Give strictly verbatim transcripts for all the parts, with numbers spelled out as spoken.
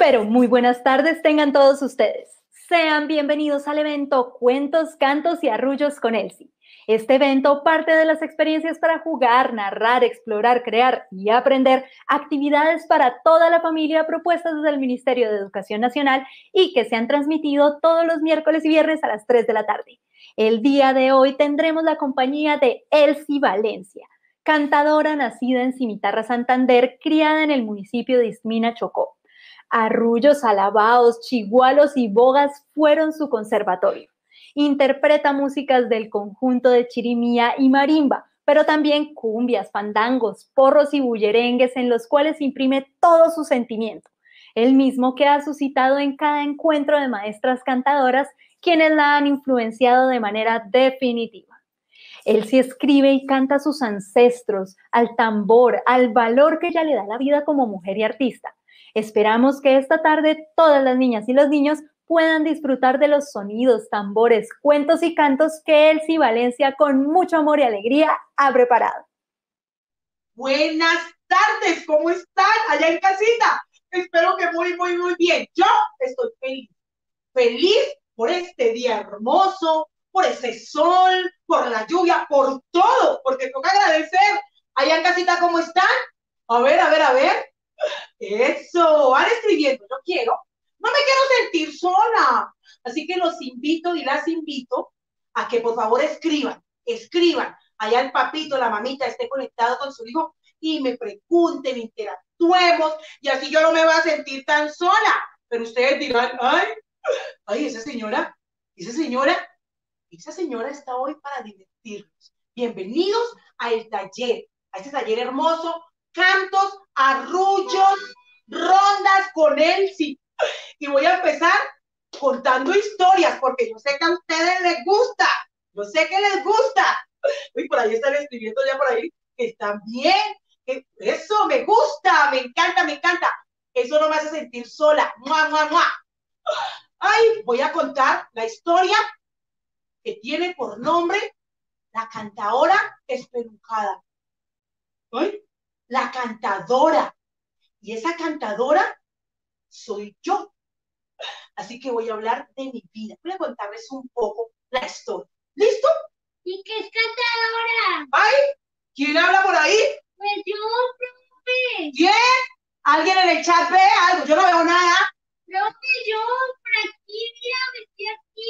Pero muy buenas tardes tengan todos ustedes. Sean bienvenidos al evento Cuentos, Cantos y Arrullos con Elsie. Este evento parte de las experiencias para jugar, narrar, explorar, crear y aprender actividades para toda la familia propuestas desde el Ministerio de Educación Nacional y que se han transmitido todos los miércoles y viernes a las tres de la tarde. El día de hoy tendremos la compañía de Elsie Valencia, cantadora nacida en Cimitarra, Santander, criada en el municipio de Ismina, Chocó. Arrullos, alabaos, chigualos y bogas fueron su conservatorio. Interpreta músicas del conjunto de chirimía y marimba, pero también cumbias, fandangos, porros y bullerengues en los cuales imprime todo su sentimiento, el mismo que ha suscitado en cada encuentro de maestras cantadoras, quienes la han influenciado de manera definitiva. Elsie escribe y canta a sus ancestros, al tambor, al valor que ella le da a la vida como mujer y artista. Esperamos que esta tarde todas las niñas y los niños puedan disfrutar de los sonidos, tambores, cuentos y cantos que Elsie Valencia con mucho amor y alegría ha preparado. Buenas tardes, ¿cómo están allá en casita? Espero que muy, muy, muy bien. Yo estoy feliz, feliz por este día hermoso, por ese sol, por la lluvia, por todo, porque toca agradecer. Allá en casita, ¿cómo están? A ver, a ver, a ver. Eso, van escribiendo, yo quiero, no me quiero sentir sola, así que los invito y las invito a que por favor escriban, escriban, allá el papito, la mamita esté conectado con su hijo y me pregunten, interactuemos y así yo no me voy a sentir tan sola, pero ustedes dirán, ay, ay, esa señora, esa señora, esa señora está hoy para divertirnos. Bienvenidos al taller, a este taller hermoso, cantos, arrullos, rondas con Elsie. Y voy a empezar contando historias, porque yo sé que a ustedes les gusta, yo sé que les gusta. Uy, por ahí están escribiendo ya por ahí, que están bien, que eso me gusta, me encanta, me encanta. Eso no me hace sentir sola. ¡Mua, mua, mua! Ay, voy a contar la historia que tiene por nombre La Cantadora Espelucada. Ay, la cantadora. Y esa cantadora soy yo. Así que voy a hablar de mi vida. Voy a contarles un poco la historia. ¿Listo? ¿Y qué es cantadora? ¡Ay! ¿Quién habla por ahí? Pues yo, profe. ¿Quién? ¿Alguien en el chat ve algo? Yo no veo nada. Profe, yo, por aquí, mira, me estoy aquí.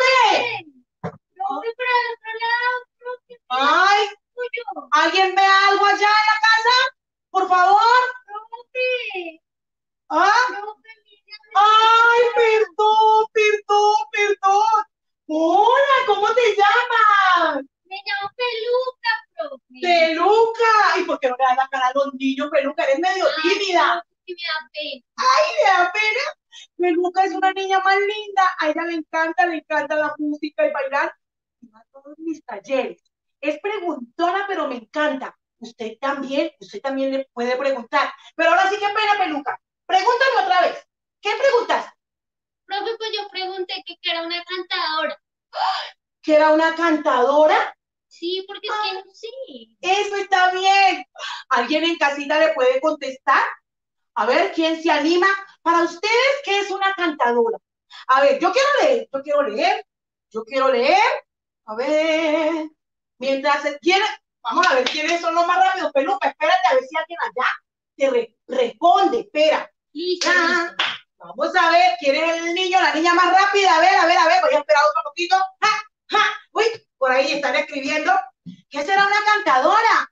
¿Dónde? Profe, por el otro lado, profe. ¡Ay! Yo. ¿Alguien ve algo allá en la casa? Por favor. Profe. ¿Ah? Profe, mira. ¡Ay, perdón, perdón, perdón! Hola, ¿cómo te llamas? Me llamo Peluca, profe. Peluca. ¿Y por qué no le das la cara a los niños, Peluca? Eres medio Ay, tímida. profe, me da pena. Ay, me da pena. Peluca es una niña más linda. A ella le encanta, le encanta la música y bailar. Y va a todos mis talleres. Es preguntona, pero me encanta. Usted también, usted también le puede preguntar. Pero ahora sí que pena, Peluca. Pregúntame otra vez. ¿Qué preguntas? Profe, pues yo pregunté que qué era una cantadora. ¿Que era una cantadora? Sí, porque es que no sé. Eso está bien. ¿Alguien en casita le puede contestar? A ver, ¿quién se anima? Para ustedes, ¿qué es una cantadora? A ver, yo quiero leer, yo quiero leer, yo quiero leer. A ver, mientras se quiere, vamos a ver quiénes son los más rápidos. Peluca, espérate a ver si alguien allá te re responde. Espera. Listo, Ah, listo. vamos a ver quién es el niño, la niña más rápida. A ver, a ver, a ver, voy a esperar otro poquito. ¡Ja, ja! Uy, por ahí están escribiendo. ¿Qué será una cantadora?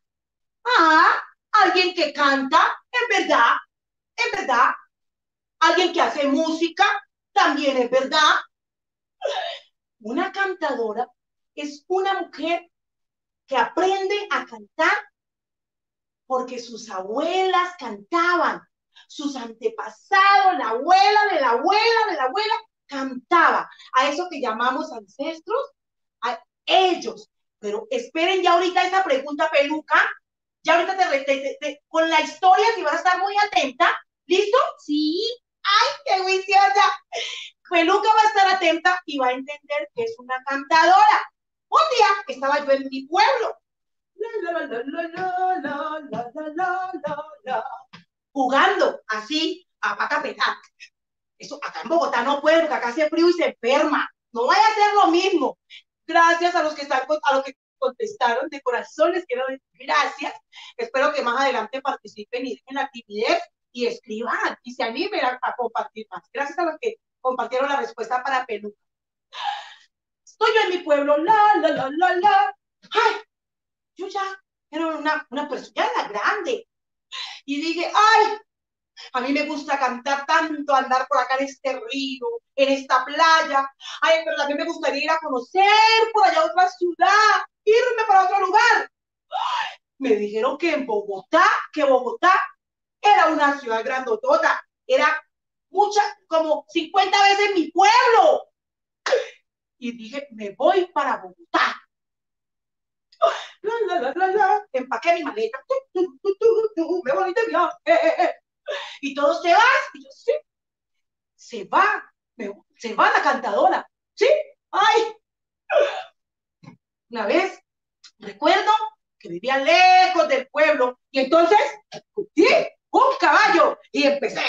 Ah, alguien que canta, en verdad, en verdad. Alguien que hace música, también es verdad. Una cantadora es una mujer que aprende a cantar porque sus abuelas cantaban, sus antepasados, la abuela de la abuela de la abuela cantaba. A eso que llamamos ancestros, a ellos. Pero esperen ya ahorita esa pregunta, Peluca. Ya ahorita te, te, te, te con la historia, si vas a estar muy atenta. ¿Listo? Sí. ¡Ay, qué juiciosa! Peluca va a estar atenta y va a entender que es una cantadora. Un día estaba yo en mi pueblo. La, la, la, la, la, la, la, la, la, la, jugando así a pata pelada. Eso acá en Bogotá no puede, porque acá hace frío y se enferma. No vaya a ser lo mismo. Gracias a los que están, a los que contestaron de corazón, les quiero decir gracias. Espero que más adelante participen y dejen la timidez y escriban y se animen a, a compartir más. Gracias a los que compartieron la respuesta para peluca. Estoy yo en mi pueblo, la, la, la, la, la. Ay, yo ya era una, una persona, ya era grande. Y dije, ay, a mí me gusta cantar tanto, andar por acá en este río, en esta playa. Ay, pero también me gustaría ir a conocer por allá otra ciudad, irme para otro lugar. Me dijeron que en Bogotá, que Bogotá era una ciudad grandotota, era mucha, como cincuenta veces mi pueblo. Y dije, me voy para Bogotá. La, la, la, la, la. Empaqué mi maleta. Tu, tu, tu, tu, tu. Me voy de viaje. Eh, eh, eh. Y todos se van. Y yo, sí, se va. Me, se va la cantadora. Sí, ay. Una vez, recuerdo que vivía lejos del pueblo. Y entonces, sí, un caballo. Y empecé.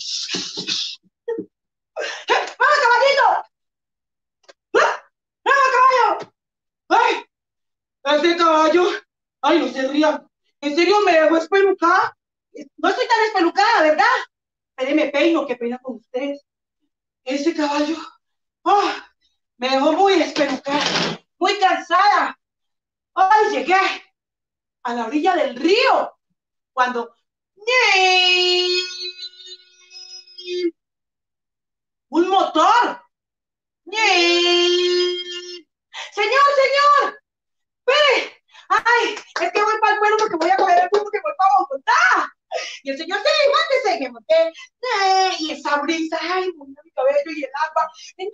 ¡Vamos, caballito! ¡Vamos, caballo! ¡Ay! Ese caballo, ay, no se rían. ¿En serio me dejó espelucada? No estoy tan espelucada, ¿verdad? Espérenme, peino, qué pena con ustedes. Ese caballo, oh, me dejó muy espelucada, muy cansada. Ay, llegué a la orilla del río, cuando... ¡Un motor! ¡Señor, señor! ¡Espere! ¡Ay! Es que voy para el pueblo porque voy a coger el bus porque voy para Bogotá. Y el señor, sí, mándese, me monté. ¡Eh! Y esa brisa, ay, moviendo mi cabello y el agua.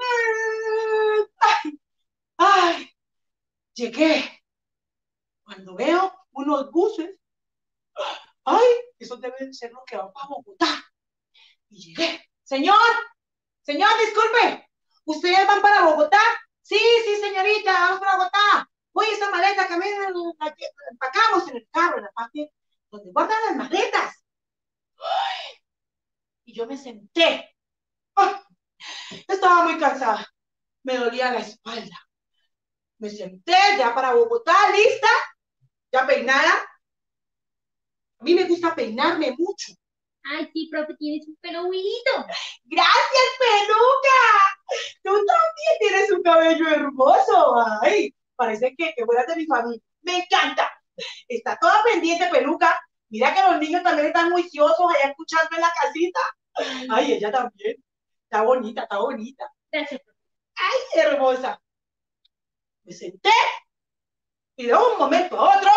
¡Ay! ¡Ay! Llegué. Cuando veo unos buses, ¡ay! Esos deben ser los que van para Bogotá. Y llegué. Señor, señor, disculpe. ¿Ustedes van para Bogotá? Sí, sí, señorita, vamos para Bogotá. Oye, esa maleta que me la empacamos en el carro, en la parte donde guardan las maletas. Ay, y yo me senté. Ay, estaba muy cansada. Me dolía la espalda. Me senté ya para Bogotá, lista, ya peinada. A mí me gusta peinarme mucho. Ay, sí, profe, tienes un pelo bonito. Gracias, peluca. Tú también tienes un cabello hermoso. Ay, parece que, que fueras de mi familia. Me encanta. Está toda pendiente, peluca. Mira que los niños también están juiciosos allá escuchando en la casita. Ay, ella también. Está bonita, está bonita. Gracias, profe. Ay, hermosa. Me senté y de un momento a otro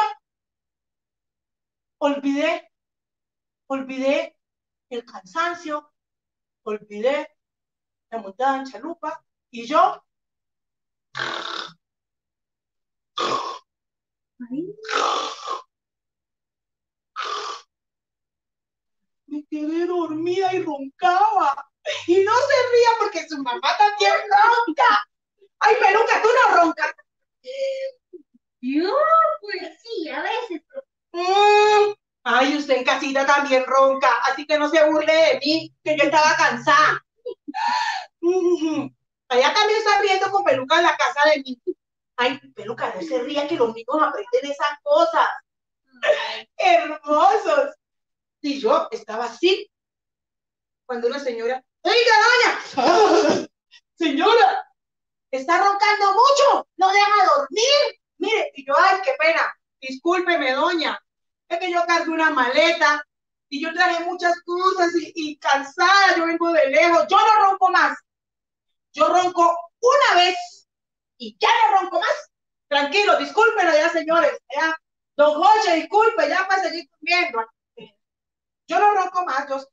olvidé, olvidé el cansancio, olvidé la montada en chalupa y yo Ay, me quedé dormida y roncaba. Y no se ría porque su mamá también ronca. Ay, peluca, tú no roncas. yo, pues sí, a veces, profe. Mm. Ay, usted en casita también ronca, así que no se burle de mí, que yo estaba cansada. Mm. Allá también está riendo con peluca en la casa de mí. Ay, peluca, no se ría que los niños aprenden esas cosas. Hermosos. Y yo estaba así, cuando una señora, oiga, doña, señora, está roncando mucho, no deja dormir. Mire, y yo, ay, qué pena, discúlpeme, doña, es que yo cargué una maleta y yo traje muchas cosas y, y cansada, yo vengo de lejos, yo no ronco más. Yo ronco una vez y ya no ronco más. Tranquilo, discúlpenlo ya, señores. Ya. Don Jorge, disculpe, ya para seguir comiendo. Yo no ronco más. Yo...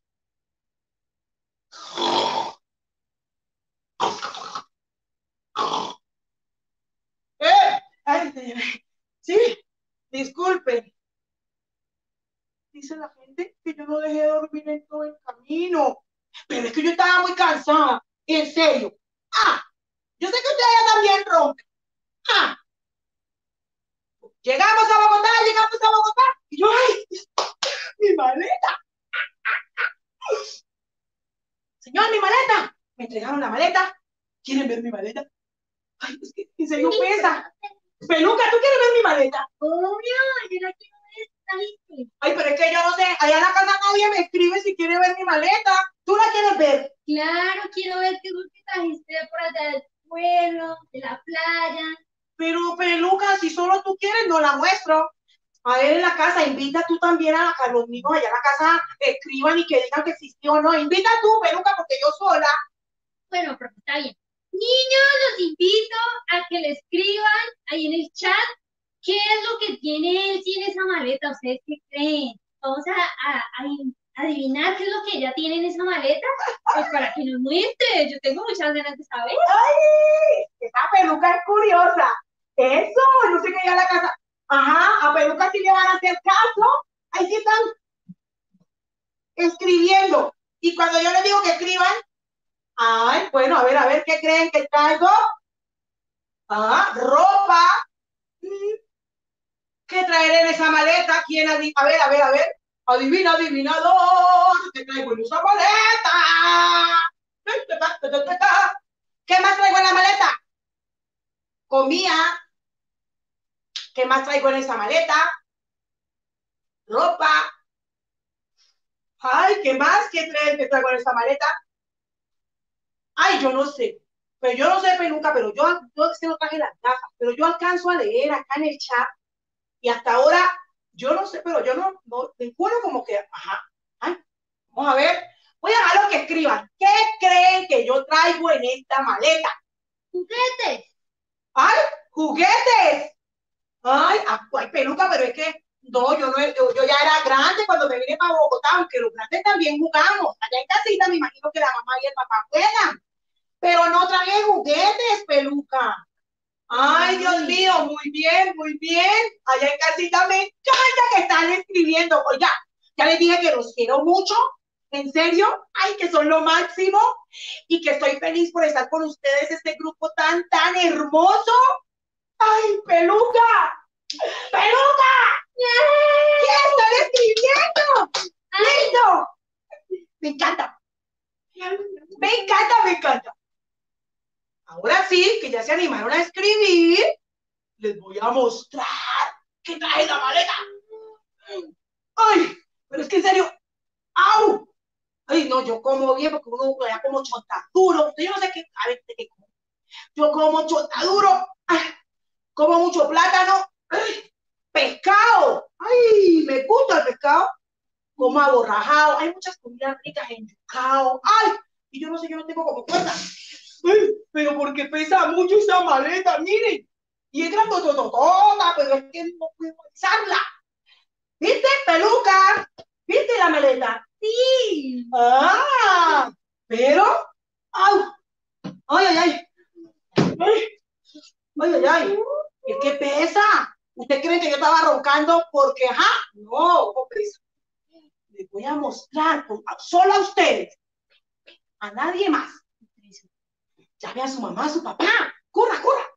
¿Eh? Ay, sí, disculpen. Dice la gente que yo no dejé de dormir en todo el camino. Pero es que yo estaba muy cansada. En serio. Ah, yo sé que ustedes también roncan. Ah, llegamos a Bogotá, llegamos a Bogotá. Y yo, ay, mi maleta. señor, mi maleta. Me entregaron la maleta. ¿Quieren ver mi maleta? Ay, es que en serio pesa. Peluca, ¿tú quieres ver mi maleta? Obvio, yo la quiero ver, está listo. Ay, pero es que yo no sé, allá en la casa nadie me escribe si quiere ver mi maleta. ¿Tú la quieres ver? Claro, quiero ver qué es lo que trajiste por allá del pueblo, de la playa. Pero, Peluca, si solo tú quieres, no la muestro. A ver en la casa, invita tú también a, a los niños allá en la casa, escriban y que digan que existió o no. Invita tú, Peluca, porque yo sola. Bueno, pero está bien. Niños, los invito a que le escriban ahí en el chat qué es lo que tiene él en esa maleta. ¿Ustedes qué creen? Vamos a, a- a adivinar qué es lo que ella tiene en esa maleta, pues para que nos muestre. Yo tengo muchas ganas de saber. ¡Ay! Esa Peluca es curiosa. Eso, yo sé que allá en la casa. Ajá, a Peluca sí le van a hacer caso. Ahí sí están escribiendo. Y cuando yo les digo que escriban, ay, bueno, a ver, a ver, ¿qué creen que traigo? Ah, ropa. Mm, ¿Qué traeré en esa maleta? ¿Quién adivina? A ver, a ver, a ver. Adivina, adivinador. ¿Qué traigo en esa maleta? ¿Qué más traigo en la maleta? Comida. ¿Qué más traigo en esa maleta? Ropa. Ay, ¿qué más? ¿Qué trae, qué traigo en esa maleta? Ay, yo no sé. Pero yo no sé, Peluca, pero yo, yo es que no traje las gafas, pero yo alcanzo a leer acá en el chat y hasta ahora, yo no sé, pero yo no, no, ninguno como que, ajá, ay, vamos a ver, voy a dejar lo que escriban. ¿Qué creen que yo traigo en esta maleta? Juguetes. ¡Ay, juguetes! Ay, ay, Peluca, pero es que, no, yo no, yo, yo ya era grande cuando me vine para Bogotá, aunque los grandes también jugamos. Allá en casita me imagino que la mamá y el papá juegan, pero no traje juguetes, Peluca. Ay, Dios mío, muy bien, muy bien. Allá en casita me encanta que están escribiendo. Oiga, ya les dije que los quiero mucho. En serio, ay, que son lo máximo y que estoy feliz por estar con ustedes, este grupo tan, tan hermoso. Ay, Peluca, Peluca, ¿qué están escribiendo? ¡Listo! Me encanta, me encanta, me encanta. Ahora sí, que ya se animaron a escribir, les voy a mostrar que traje la maleta. Ay, pero es que en serio, ¡au! Ay, no, yo como bien porque uno ya como chontaduro. Yo no sé qué, a ver, ¿qué como? Yo como chontaduro, ay, como mucho plátano, ay, pescado. Ay, me gusta el pescado. Como aborrajado. Hay muchas comidas ricas en yucao. Ay, y yo no sé, yo no tengo como fuerza. Ay, pero porque pesa mucho esa maleta, miren. Y es grandotototota, pero es que no puedo usarla. ¿Viste, Peluca? ¿Viste la maleta? Sí. Ah, pero, ay, ay, ay, ay, ay, ay, ay, es que pesa. ¿Usted cree que yo estaba roncando porque, ajá? No, no pesa. Les voy a mostrar, solo a ustedes, a nadie más. Llame a su mamá, a su papá. Corra, corra.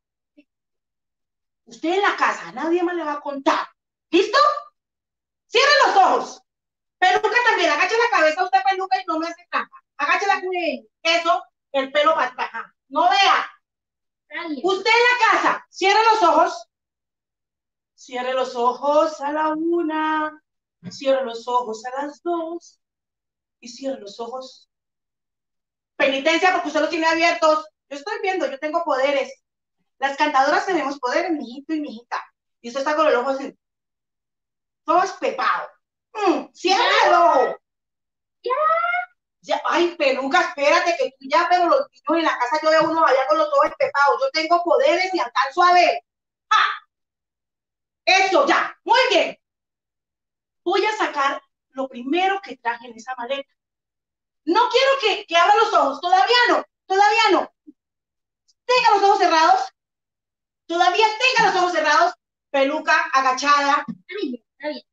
Usted en la casa, a nadie más le va a contar. ¿Listo? Cierre los ojos. Peluca también, agache la cabeza usted, Peluca, y no me hace trampa. Agache la cabeza. Eso, el pelo para atrás. No vea. Usted en la casa, cierre los ojos. Cierre los ojos a la una. Cierre los ojos a las dos. Y cierre los ojos. Penitencia porque usted los tiene abiertos. Yo estoy viendo, yo tengo poderes. Las cantadoras tenemos poderes, mijito y mijita. Y usted está con el ojo así. Todo espepado. Mm, cierra el ojo. Ya. Ya, ay, Peluca, espérate que tú ya, pero los niños en la casa yo veo uno allá con los ojos espepados. Yo tengo poderes y alcanzo a ver. ¡Ah! Eso, ya. Muy bien. Voy a sacar lo primero que traje en esa maleta. No quiero que, que abra los ojos. Todavía no. Todavía no. Tenga los ojos cerrados. Todavía tenga los ojos cerrados. Peluca agachada. Está bien, está bien.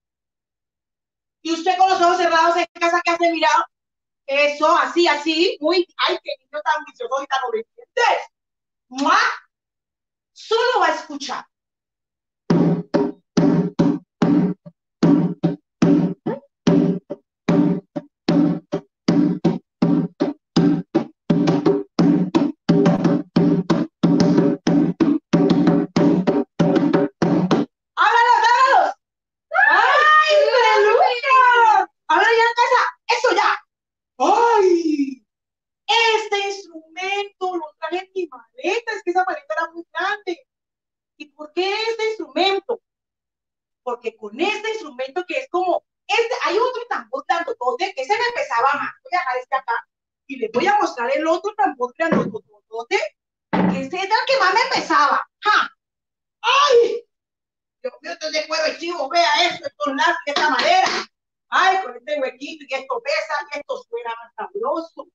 Y usted con los ojos cerrados en casa que hace mirado. Eso, así, así. Muy, ay, qué niño tan vicioso y tan obediente. ¡Mua! Solo va a escuchar. instrumento, lo traje en mi maleta, es que esa maleta era muy grande. ¿Y por qué este instrumento? Porque con este instrumento que es como, este, hay otro tambor grandotote, que ese me pesaba más. Voy a dejar este acá y les voy a mostrar el otro tambor grandotote, que ese era el que más me pesaba. ¡Ja! ¡Ay! Dios mío, esto es de cuero de chivo, vea esto, estos lazos, esta madera. Ay, con este huequito y esto pesa, y esto suena más sabroso.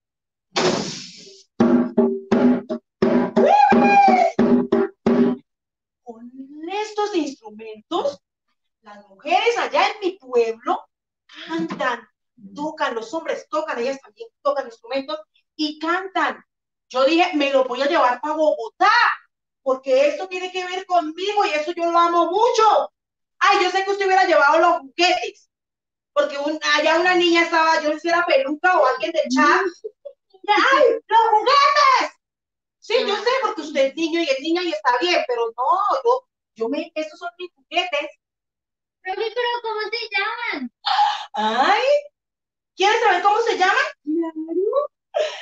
Con estos instrumentos, las mujeres allá en mi pueblo cantan, tocan, los hombres tocan, ellas también tocan instrumentos y cantan. Yo dije, me lo voy a llevar para Bogotá, porque esto tiene que ver conmigo y eso yo lo amo mucho. Ay, yo sé que usted hubiera llevado los juguetes, porque un, allá una niña estaba, yo no sé si era Peluca o alguien del chat. ¡Ay, los juguetes! Sí, yo sé, porque usted es niño y es niña y está bien, pero no, yo, yo me, estos son mis juguetes. Profe, pero ¿cómo se llaman? Ay, ¿quieres saber cómo se llaman? Claro.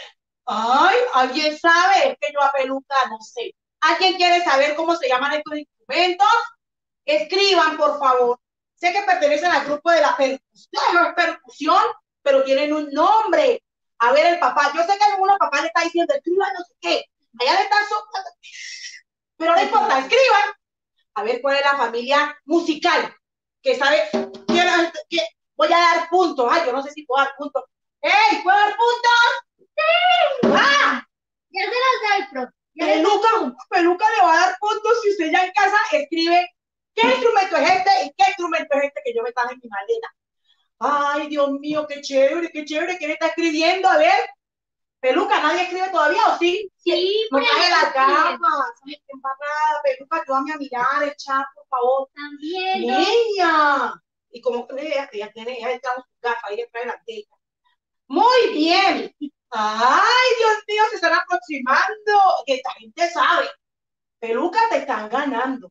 Ay, ¿alguien sabe? Es que yo a Peluca no sé. ¿Alguien quiere saber cómo se llaman estos instrumentos? Escriban, por favor. Sé que pertenecen al grupo de la percusión, no es percusión, pero tienen un nombre. A ver, el papá, yo sé que algunos papás le están diciendo, escriban no sé qué. Allá le están soplando. Pero no importa, escriban. A ver cuál es la familia musical. Que sabe, quiero, que voy a dar puntos. Ay, yo no sé si puedo dar puntos. ¡Ey! ¿Puedo dar puntos? ¡Sí! ¡Ah! Ya se las da el profe. Peluca, Peluca le va a dar puntos si usted ya en casa escribe qué instrumento es este y qué instrumento es este que yo me traje en mi maleta. Ay, Dios mío, qué chévere, qué chévere. ¿Quién está escribiendo? A ver. Peluca, ¿nadie escribe todavía o sí? Sí, No por traje ahí las escriben. gafas. Ay, qué embarrada. Peluca, ayúdame a mirar el chat, por favor. También. Niña. Y como que ella, ella tiene, ella está con sus gafas, ella trae las de ella. Muy bien. Ay, Dios mío, se están aproximando. Que esta gente sabe. Peluca, te están ganando.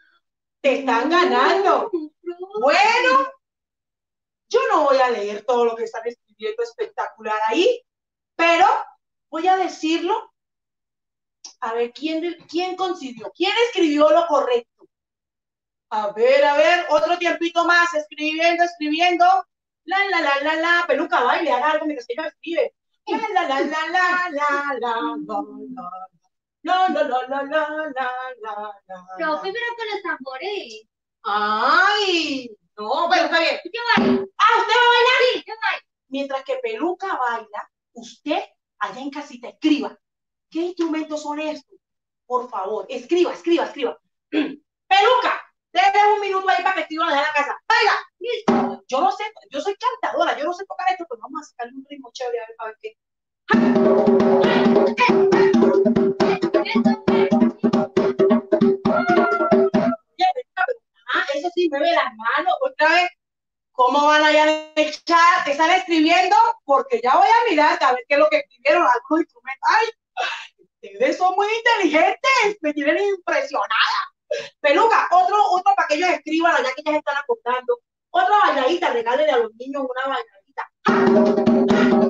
Te están ganando. Bueno, yo no voy a leer todo lo que están escribiendo espectacular ahí, pero voy a decirlo. A ver, ¿quién, quién concibió? ¿Quién escribió lo correcto? A ver, a ver, otro tiempito más, escribiendo, escribiendo. La, la, la, la, la. Peluca, baile, haga algo mientras que ella escribe. La, la, la, la, la, la, la, la, la. La, la, la, la, la, la, la, la. Profe, pero con los tambores. Ay, no, pero está bien. Yo bailo. Ah, ¿usted va a bailar? Sí, yo bailo. Mientras que Peluca baila, usted allá en casita escriba. ¿Qué instrumentos son estos? Por favor, escriba, escriba, escriba. Peluca, déle un minuto ahí para que escriban allá en la casa. ¡Baila! Listo. Yo no sé, yo soy cantadora, yo no sé tocar esto, pero vamos a sacarle un ritmo chévere a ver, a ver qué. Ah, eso sí, mueve las manos. Otra vez, ¿cómo van allá en el chat? ¿Están escribiendo? Porque ya voy a mirar a ver qué es lo que escribieron algunos instrumentos. ¡Ay! Ustedes son muy inteligentes, me tienen impresionada. Peluca, otro, otro para que ellos escriban allá que ya se están acostando. Otra bailadita, regálenle a los niños una bailadita.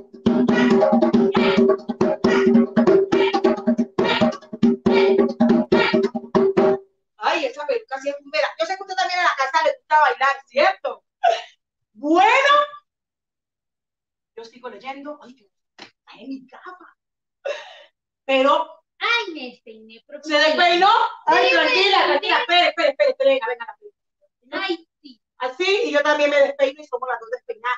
Ay, esa Peluca sí es un vera. Yo sé que usted también en la casa le gusta bailar, ¿cierto? Bueno, yo sigo leyendo. Ay, Dios, está en mi cama. Pero Ay, me despeiné, profe. ¿se despeinó? Ay, Sí, tranquila, me tranquila, espere, espere, espere, espere, venga, venga, venga. Ay, sí. Así, y yo también me despeino y somos las dos despeinadas.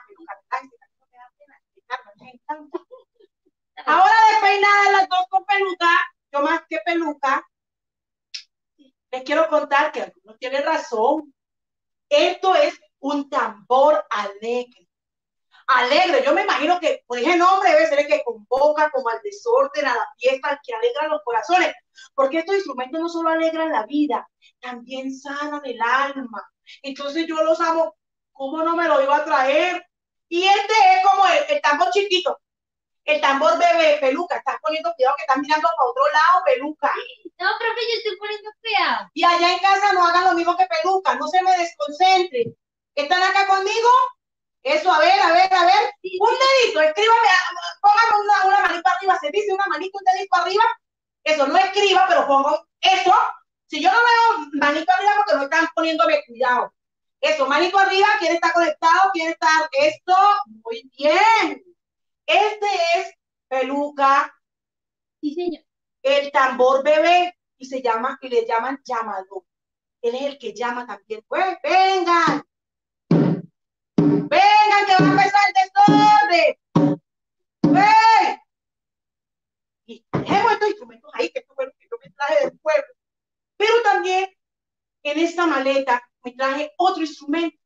Ahora despeinadas las dos con peluca, yo más que peluca, les quiero contar que algunos tienen razón. Esto es un tambor alegre. Alegre, yo me imagino que por ese nombre debe ser el que convoca como al desorden, a la fiesta, al que alegra los corazones, porque estos instrumentos no solo alegran la vida, también sanan el alma. Entonces yo los amo, ¿cómo no me lo iba a traer? Y este es como el, el tambor chiquito, el tambor bebé, Peluca, estás poniendo cuidado que estás mirando para otro lado, Peluca. No, profe, yo estoy poniendo cuidado. Y allá en casa no hagan lo mismo que Peluca, no se me desconcentren. ¿Están acá conmigo? Eso, a ver, a ver, a ver. Un dedito, escríbame, póngame una, una manito arriba. Se dice una manito, un dedito arriba. Eso, no escriba, pero pongo eso. Si yo no veo manito arriba, porque no están poniéndome cuidado. Eso, manito arriba, ¿quién está conectado? ¿Quién está? Esto, muy bien. Este es Peluca. Sí, señor. El tambor bebé, y se llama, y le llaman llamador. Él es el que llama también. Pues, vengan. Vengan, que va a empezar el desorden. ¡Ven! Y tenemos estos instrumentos ahí, que esto fue lo que yo me traje del pueblo. Pero también en esta maleta me traje otro instrumento.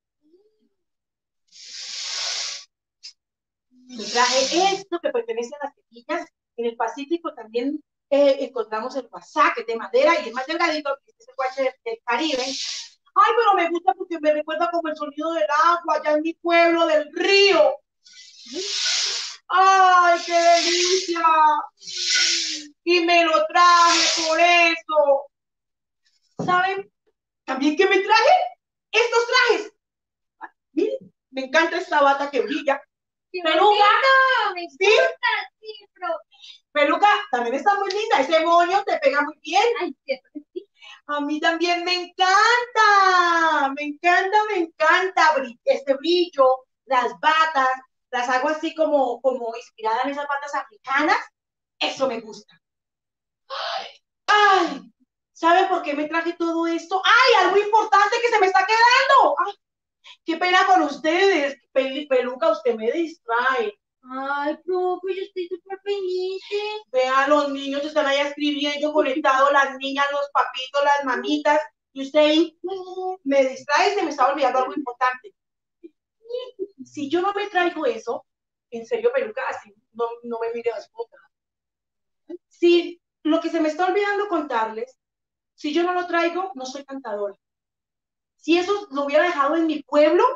Me traje esto que pertenece a las semillas. En el Pacífico también eh, encontramos el guasá, que es de madera y es más delgadito, que es el guache del, del Caribe. Ay, pero me gusta porque me recuerda como el sonido del agua allá en mi pueblo, del río. ¡Ay, qué delicia! Y me lo traje por eso. ¿Saben? También que me traje estos trajes. Miren, me encanta esta bata que brilla. Peluca, me gusta, ¿sí? Sí, pero... Peluca, también está muy linda. Ese moño te pega muy bien. Ay, sí. A mí también me encanta. Me encanta, me encanta este brillo, las batas, las hago así como, como inspiradas en esas batas africanas. Eso me gusta. Ay, ay, ¿sabe por qué me traje todo esto? ¡Ay, algo importante que se me está quedando! ¡Ay, qué pena con ustedes! Pel Peluca, usted me distrae. Ay, profe, yo estoy súper feliz. Vean, los niños están allá escribiendo, conectados, las niñas, los papitos, las mamitas, y usted ahí me distrae y se me está olvidando algo importante. Si yo no me traigo eso, en serio, Peluca, así no, no me mire así. Si lo que se me está olvidando contarles, si yo no lo traigo, no soy cantadora. Si eso lo hubiera dejado en mi pueblo,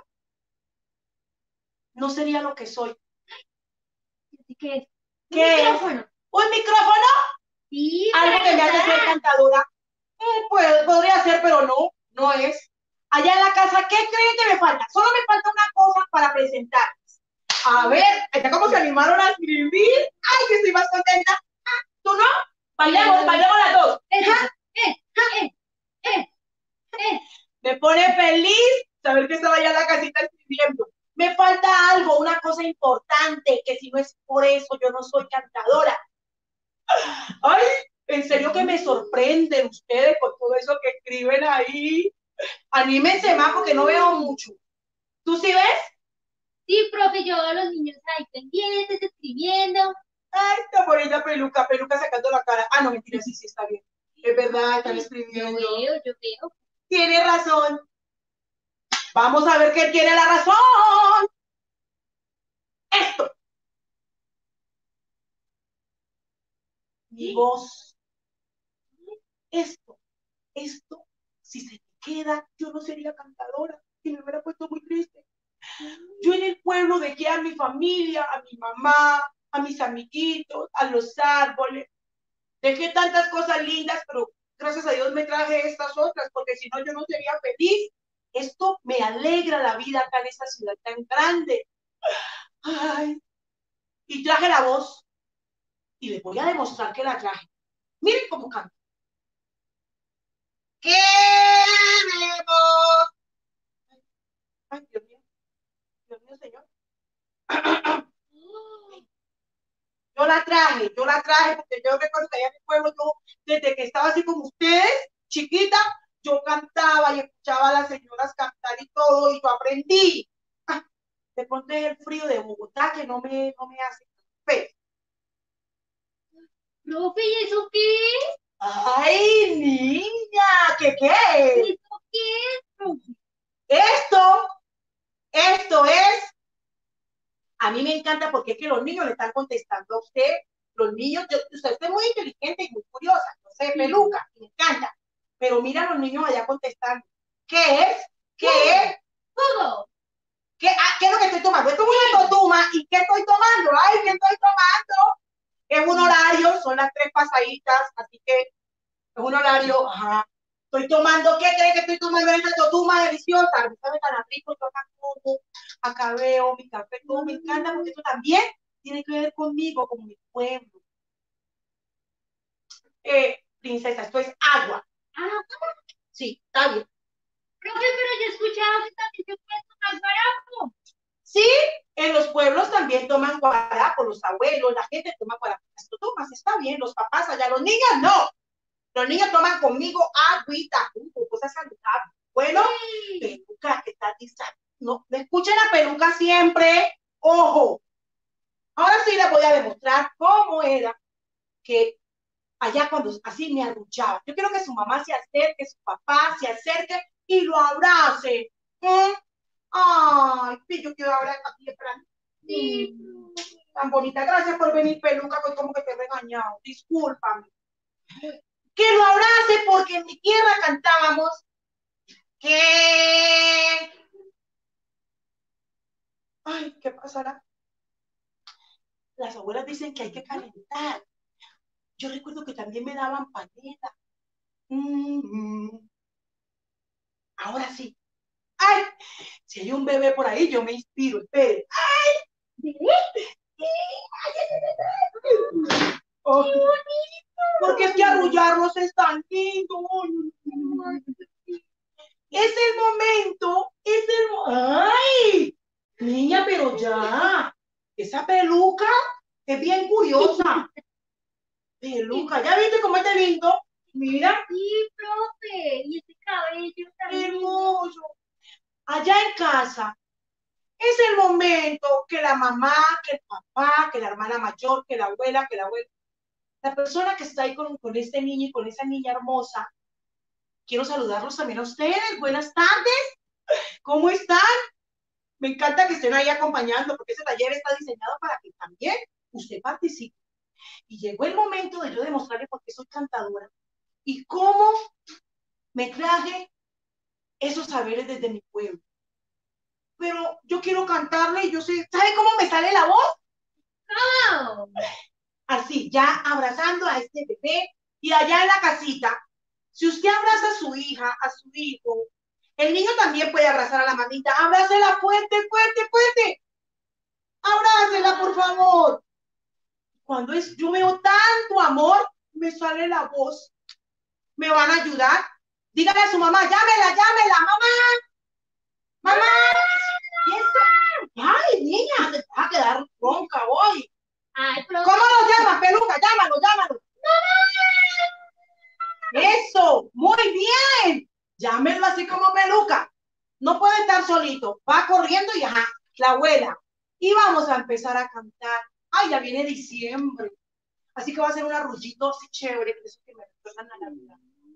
no sería lo que soy. ¿Qué es? ¿Qué es? ¿Un micrófono? Sí, algo que me hace ser cantadora. Eh, pues, podría ser, pero no, no es. Allá en la casa, ¿qué creen que me falta? Solo me falta una cosa para presentarles. A ver, ya como se animaron a escribir. Ay, que estoy más contenta. ¿Tú no? Bailemos, bailemos las dos. Eh, eh, eh, eh, eh. Me pone feliz saber que estaba allá en la casita escribiendo. Me falta algo, una cosa importante, que si no es por eso, yo no soy cantadora. Ay, en serio que me sorprenden ustedes con todo eso que escriben ahí. Anímense más porque no veo mucho. ¿Tú sí ves? Sí, profe, yo veo a los niños ahí pendientes, escribiendo. Ay, está bonita Peluca, Peluca sacando la cara. Ah, no, mentira, sí, sí, está bien. Es verdad, están escribiendo. Yo veo, yo veo. Tiene razón. Vamos a ver quién tiene la razón. Esto. Mi voz. Esto, esto, si se me queda, yo no sería cantadora y me hubiera puesto muy triste. Yo en el pueblo dejé a mi familia, a mi mamá, a mis amiguitos, a los árboles. Dejé tantas cosas lindas, pero gracias a Dios me traje estas otras, porque si no yo no sería feliz. Esto me alegra la vida acá en esta ciudad tan grande. Ay, y traje la voz y les voy a demostrar que la traje. Miren cómo canto. ¡Queremos! Ay, Dios mío. Dios mío, Señor. Yo la traje, yo la traje, porque yo recuerdo que allá en mi pueblo, yo, desde que estaba así como ustedes, chiquita, yo cantaba y escuchaba a las señoras cantar y todo, y yo aprendí. Ah, de pronto es el frío de Bogotá que no me, no me hace fe. Profe, ¿y eso qué es? ¡Ay, niña! ¿Qué qué es? ¿Eso qué es, profe? Esto, esto es, a mí me encanta porque es que los niños le están contestando a usted, los niños, yo, usted es muy inteligente y muy curiosa, no sé, Peluca, me encanta, pero mira a los niños allá contestando, ¿qué es? ¿Qué Jugo. es? Jugo. ¿Qué, ah, ¿Qué es lo que estoy tomando? Esto es una totuma, ¿y qué estoy tomando? Ay, ¿qué estoy tomando? Es un horario, son las tres pasaditas, así que es un horario, ajá, Estoy tomando, ¿qué crees que estoy tomando esta totuma deliciosa? ¿Sabe tan rico? Yo acá como, acá veo mi café, todo me encanta porque esto también tiene que ver conmigo, con mi pueblo. Eh, princesa, esto es agua. Ah, Sí, está bien. profe, pero yo he escuchado que también se puede tomar barajo. Sí, en los pueblos también toman guarapo, los abuelos, la gente toma guarapo. Esto tomas, está bien, los papás allá, los niños no. Los niños toman conmigo agüita, jugo, cosas saludables. Bueno, Sí. peluca, ¿qué tal? No, me escuchen la peluca siempre. Ojo. Ahora sí les voy a demostrar cómo era que allá cuando así me arruchaba. Yo quiero que su mamá se acerque, su papá se acerque y lo abrace. ¿Mm? Ay, sí, yo quiero abrazar a ti, Fran. Sí. Mm, tan bonita. Gracias por venir, peluca, pues como que te he regañado. Discúlpame. Que lo abrace porque en mi tierra cantábamos que... Ay, ¿qué pasará? Las abuelas dicen que hay que calentar. Yo recuerdo que también me daban panela. Mm -hmm. Ahora sí. Ay, si hay un bebé por ahí, yo me inspiro. Espere. Ay, oh, ¡Qué bonito! porque es que arrullarlos es tan lindo. Es el momento, es el momento. ¡Ay! Niña, pero ya. Esa peluca es bien curiosa. Peluca, ¿ya viste cómo está lindo? Mira. Sí, profe. Y ese cabello también. Hermoso. Allá en casa es el momento que la mamá, que el papá, que la hermana mayor, que la abuela, que la abuela, la persona que está ahí con, con este niño y con esa niña hermosa, quiero saludarlos también a ustedes. Buenas tardes. ¿Cómo están? Me encanta que estén ahí acompañando porque ese taller está diseñado para que también usted participe. Y llegó el momento de yo demostrarle por qué soy cantadora y cómo me traje esos saberes desde mi pueblo. Pero yo quiero cantarle y yo sé, ¿sabe cómo me sale la voz? ¡Oh! Así, ya abrazando a este bebé y allá en la casita, si usted abraza a su hija, a su hijo, el niño también puede abrazar a la mamita. Abrácela fuerte, fuerte, fuerte. Abrácela, por favor. Cuando es, yo veo tanto amor, me sale la voz. ¿Me van a ayudar? Dígale a su mamá, llámela, llámela, mamá. Mamá. ¿Y eso? Ay, niña, te vas a quedar ronca hoy. Ay, profe. ¿Cómo lo llamas, peluca? Llámalo, llámalo. ¡Mamá! Eso, muy bien. Llámelo así como peluca. No puede estar solito. Va corriendo y ajá, la abuela. Y vamos a empezar a cantar. Ay, ya viene diciembre. Así que va a ser un arrullito así chévere, que eso que me recuerdan a la vida.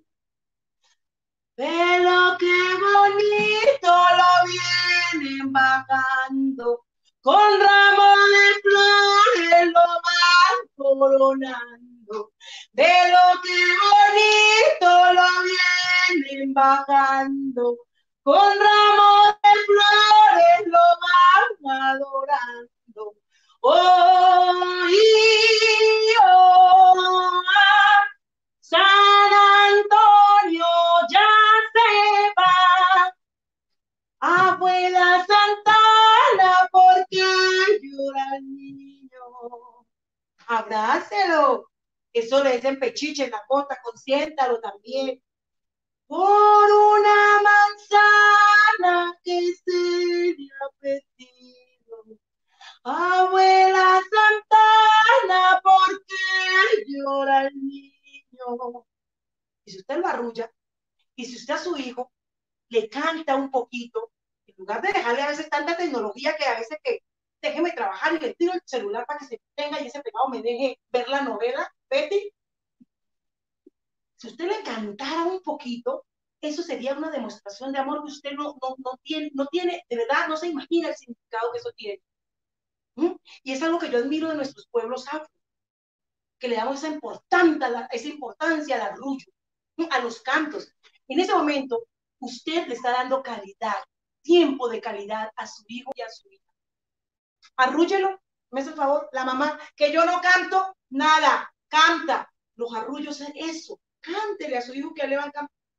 Pero qué bonito lo vienen bajando, con ramos de flores lo van coronando. Pero qué bonito lo vienen bajando, con ramos de flores lo van adorando. Oh, y, oh, ah, San Antonio ya se va. Abuela Santana, ¿por qué llora el niño? Abrácelo. Eso le dicen pechiche en la costa, consiéntalo también. Por una manzana que se le ha perdido. Abuela Santana, ¿por qué llora el niño? Y si usted lo arrulla, y si usted a su hijo le canta un poquito, en lugar de dejarle a veces tanta tecnología que a veces que déjeme trabajar y le tiro el celular para que se tenga y ese pegado me deje ver la novela, Betty, si usted le cantara un poquito, eso sería una demostración de amor que usted no, no, no, tiene, no tiene, de verdad, no se imagina el significado que eso tiene. ¿Mm? Y es algo que yo admiro de nuestros pueblos afro, que le damos esa importancia, esa importancia al arrullo, a los cantos. En ese momento, usted le está dando calidad, tiempo de calidad a su hijo y a su hija. Arrúllelo, me hace el favor, la mamá, que yo no canto, nada, canta. Los arrullos es eso, cántele a su hijo que le van a cantar.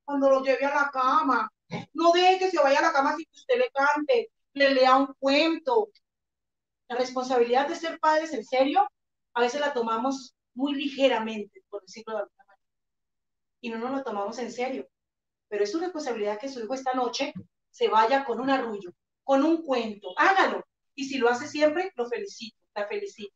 cuando lo lleve a la cama. No deje que se vaya a la cama sin que usted le cante, le lea un cuento. La responsabilidad de ser padres, en serio, a veces la tomamos muy ligeramente, por decirlo de alguna manera, y no nos lo tomamos en serio. Pero es su responsabilidad que su hijo esta noche se vaya con un arrullo, con un cuento. Hágalo. Y si lo hace siempre, lo felicito, la felicito.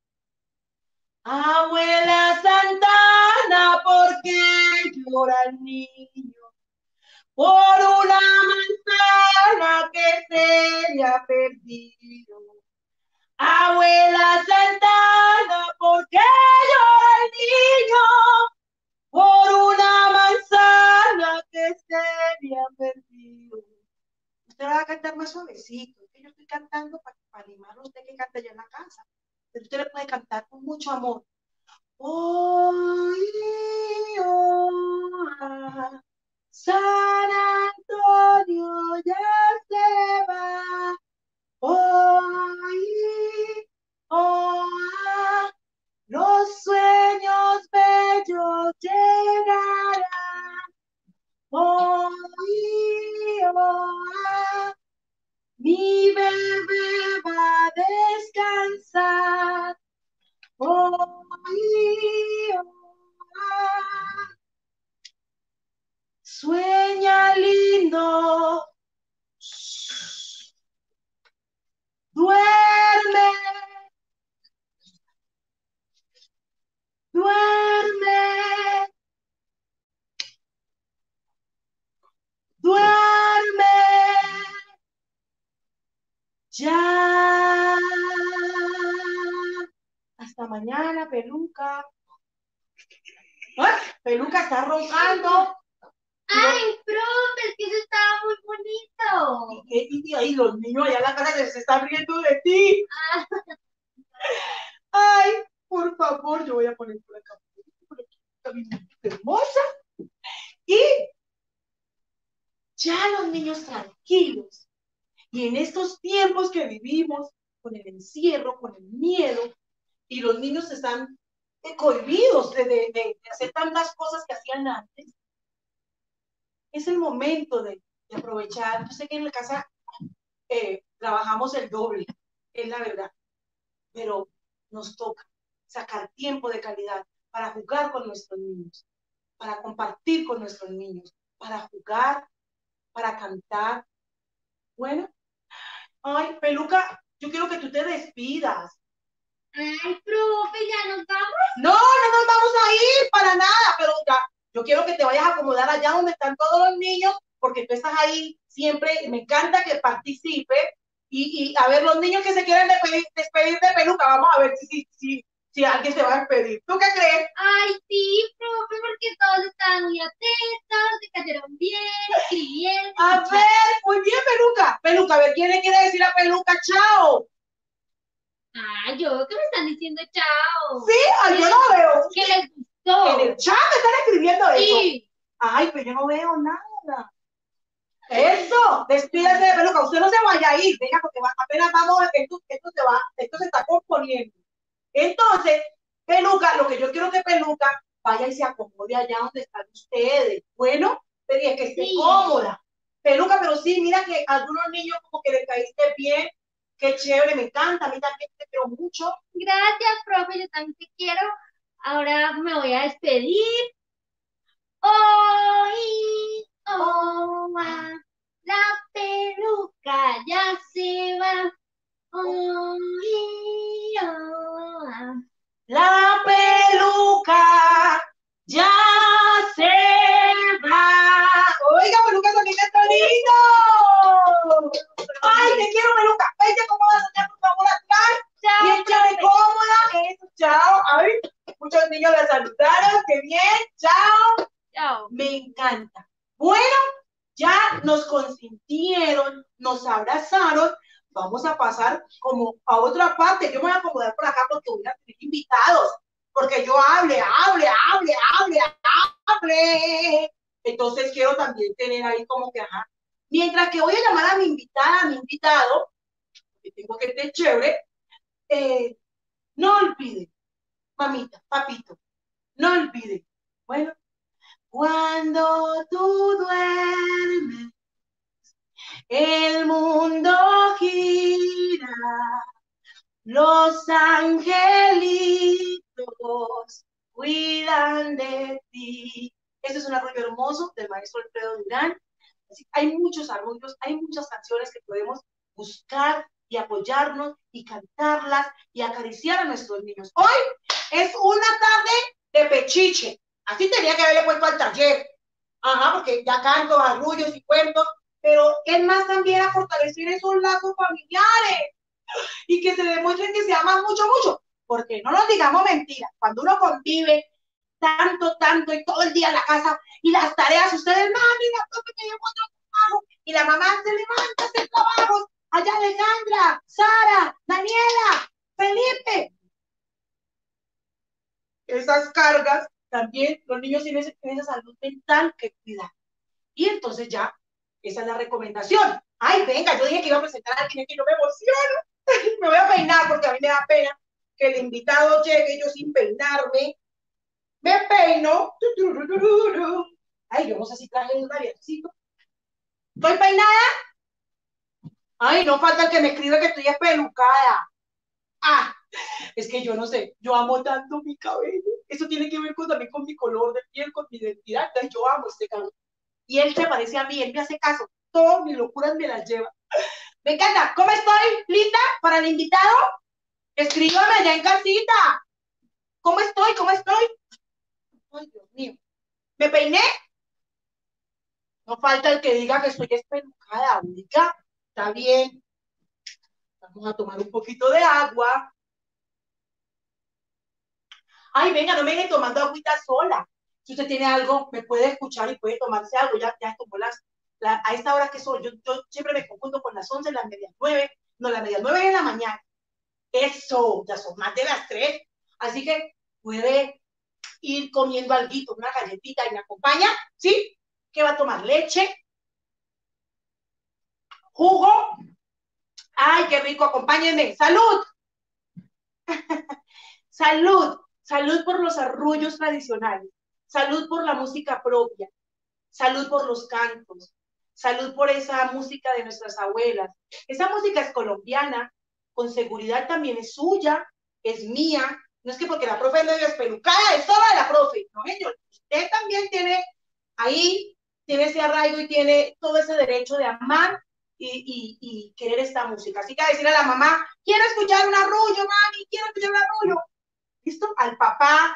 Abuela Santana, ¿por qué llora el niño? Por una manzana que se le ha perdido. Abuela Santana, ¿por qué llora el niño? Por una manzana que se le ha perdido. Usted va a cantar más suavecito. Es que yo estoy cantando para, para animarlo a usted que canta allá en la casa. Pero usted le puede cantar con mucho amor. Hoy, oh, ah, San Antonio ya se va. Hoy, oh, ah, los sueños bellos llegarán. Hoy, oh, ah, mi bebé va a descansar. Hoy, oh, ah, sueña lindo. Duerme, duerme, duerme, ya. Hasta mañana, Peluca. ¡Ay! Peluca está roncando. Ay, profe, es que eso estaba muy bonito. Y, y, y ahí los niños allá en la casa se están riendo de ti. Ah, Ay, por favor, yo voy a poner por acá. Por aquí, está hermosa. Y ya los niños tranquilos. Y en estos tiempos que vivimos, con el encierro, con el miedo, y los niños están cohibidos de, de, de hacer tantas cosas que hacían antes, es el momento de, de aprovechar. Yo sé que en la casa eh, trabajamos el doble, es la verdad, pero nos toca sacar tiempo de calidad para jugar con nuestros niños, para compartir con nuestros niños, para jugar, para cantar. Bueno, ay, Peluca, yo quiero que tú te despidas. ay, profe, ya nos vamos. No, no nos vamos a ir para nada, pero ya, yo quiero que te vayas a acomodar allá donde están todos los niños, porque tú estás ahí siempre, me encanta que participes, y, y a ver, los niños que se quieren despedir, despedir de Peluca, vamos a ver si, si, si, si alguien se va a despedir. ¿Tú qué crees? Ay, sí, profe, porque todos estaban muy atentos, se cayeron bien, escribieron. A ver, muy bien, Peluca. Peluca, a ver, ¿quién le quiere decir a Peluca chao? Ah, yo que me están diciendo chao. Sí, ay, yo no veo. Que les gustó. En el chat me están escribiendo eso. Sí. Ay, pero yo no veo nada. Eso, despídase de Peluca. Usted no se vaya a ir, venga, porque va- apenas vamos, esto, esto se va, esto se está componiendo. Entonces, Peluca, lo que yo quiero que Peluca vaya y se acomode allá donde están ustedes. Bueno, pero que esté Sí. cómoda. Peluca, pero sí, mira que a algunos niños como que le caíste bien. Qué chévere, me encanta, a mí también te quiero mucho. Gracias, profe, yo también te quiero. Ahora me voy a despedir. Hoy, oh, ah, la peluca ya se va. Hoy, oh, ah. La peluca ya se va. Oiga, Peluca, eso aquí está lindo. Ay, te quiero, Peluca. Vete cómoda, ya por favor atrás. Chao, Bien chévere, profe. cómoda. Eso, chao. Ay, muchos niños la saludaron. Qué bien. Chao. Chao. Me encanta. Bueno, ya nos consintieron, nos abrazaron. Vamos a pasar como a otra parte. Yo me voy a acomodar por acá porque voy a tener invitados. Porque yo hable, hable, hable, hable, hable. Entonces quiero también tener ahí como que, ajá. Mientras que voy a llamar a mi invitada, a mi invitado, que tengo que estar chévere, eh, no olviden, mamita, papito, no olviden. Bueno, Cuando tú duermes, el mundo gira, los angelitos cuidan de ti. Este es un arrullo hermoso del maestro Alfredo Durán. Así, hay muchos arrullos, hay muchas canciones que podemos buscar y apoyarnos y cantarlas y acariciar a nuestros niños. Hoy es una tarde de pechiche. Así tenía que haberle puesto al taller. Ajá, porque ya canto arrullos y cuentos, pero es más también a fortalecer esos lazos familiares y que se demuestren que se aman mucho, mucho. Porque no nos digamos mentiras. Cuando uno convive tanto, tanto y todo el día en la casa y las tareas, ustedes, mami, la profe me llevó otro trabajo y la mamá se levanta a hacer trabajos. Allá Alejandra, Sara, Daniela, Felipe. Esas cargas también los niños tienen, tienen esa salud mental que cuidar. Y entonces ya, esa es la recomendación. Ay, venga, yo dije que iba a presentar a alguien que yo me emociono. Me voy a peinar porque a mí me da pena que el invitado llegue y yo sin peinarme. Me peino. Ay, yo no sé si traje un avioncito. ¿Estoy peinada? Ay, no falta el que me escribe que estoy espelucada. Ah, es que yo no sé, yo amo tanto mi cabello. Eso tiene que ver con, también con mi color de piel, con mi identidad. Entonces yo amo este cabello. Y él se parece a mí, él me hace caso. Todas mis locuras me las lleva. Me encanta. ¿Cómo estoy? ¿Lista para el invitado? Escríbame allá en casita. ¿Cómo estoy? ¿Cómo estoy? Ay, Dios mío. ¿Me peiné? No falta el que diga que estoy espelucada, única. Está bien. Vamos a tomar un poquito de agua. Ay, venga, no me dejen tomando agüita sola. Si usted tiene algo, me puede escuchar y puede tomarse algo. Ya, ya tomó las, la, a esta hora que son. Yo, yo siempre me confundo con las once, las medias nueve. No, las medias nueve es en la mañana. Eso, ya son más de las tres. Así que puede ir comiendo alguito, una galletita y me acompaña, ¿sí? ¿Qué va a tomar? ¿Leche? ¿Jugo? ¡Ay, qué rico! Acompáñenme. ¡Salud! ¡Salud! Salud por los arrullos tradicionales. Salud por la música propia. Salud por los cantos. Salud por esa música de nuestras abuelas. Esa música es colombiana, con seguridad también es suya, es mía. No es que porque la profe no es espelucada, es toda la profe. No, señor. Usted también tiene ahí, tiene ese arraigo y tiene todo ese derecho de amar y, y, y querer esta música. Así que a decirle a la mamá, quiero escuchar un arrullo, mami, quiero escuchar un arrullo. ¿Listo? Al papá.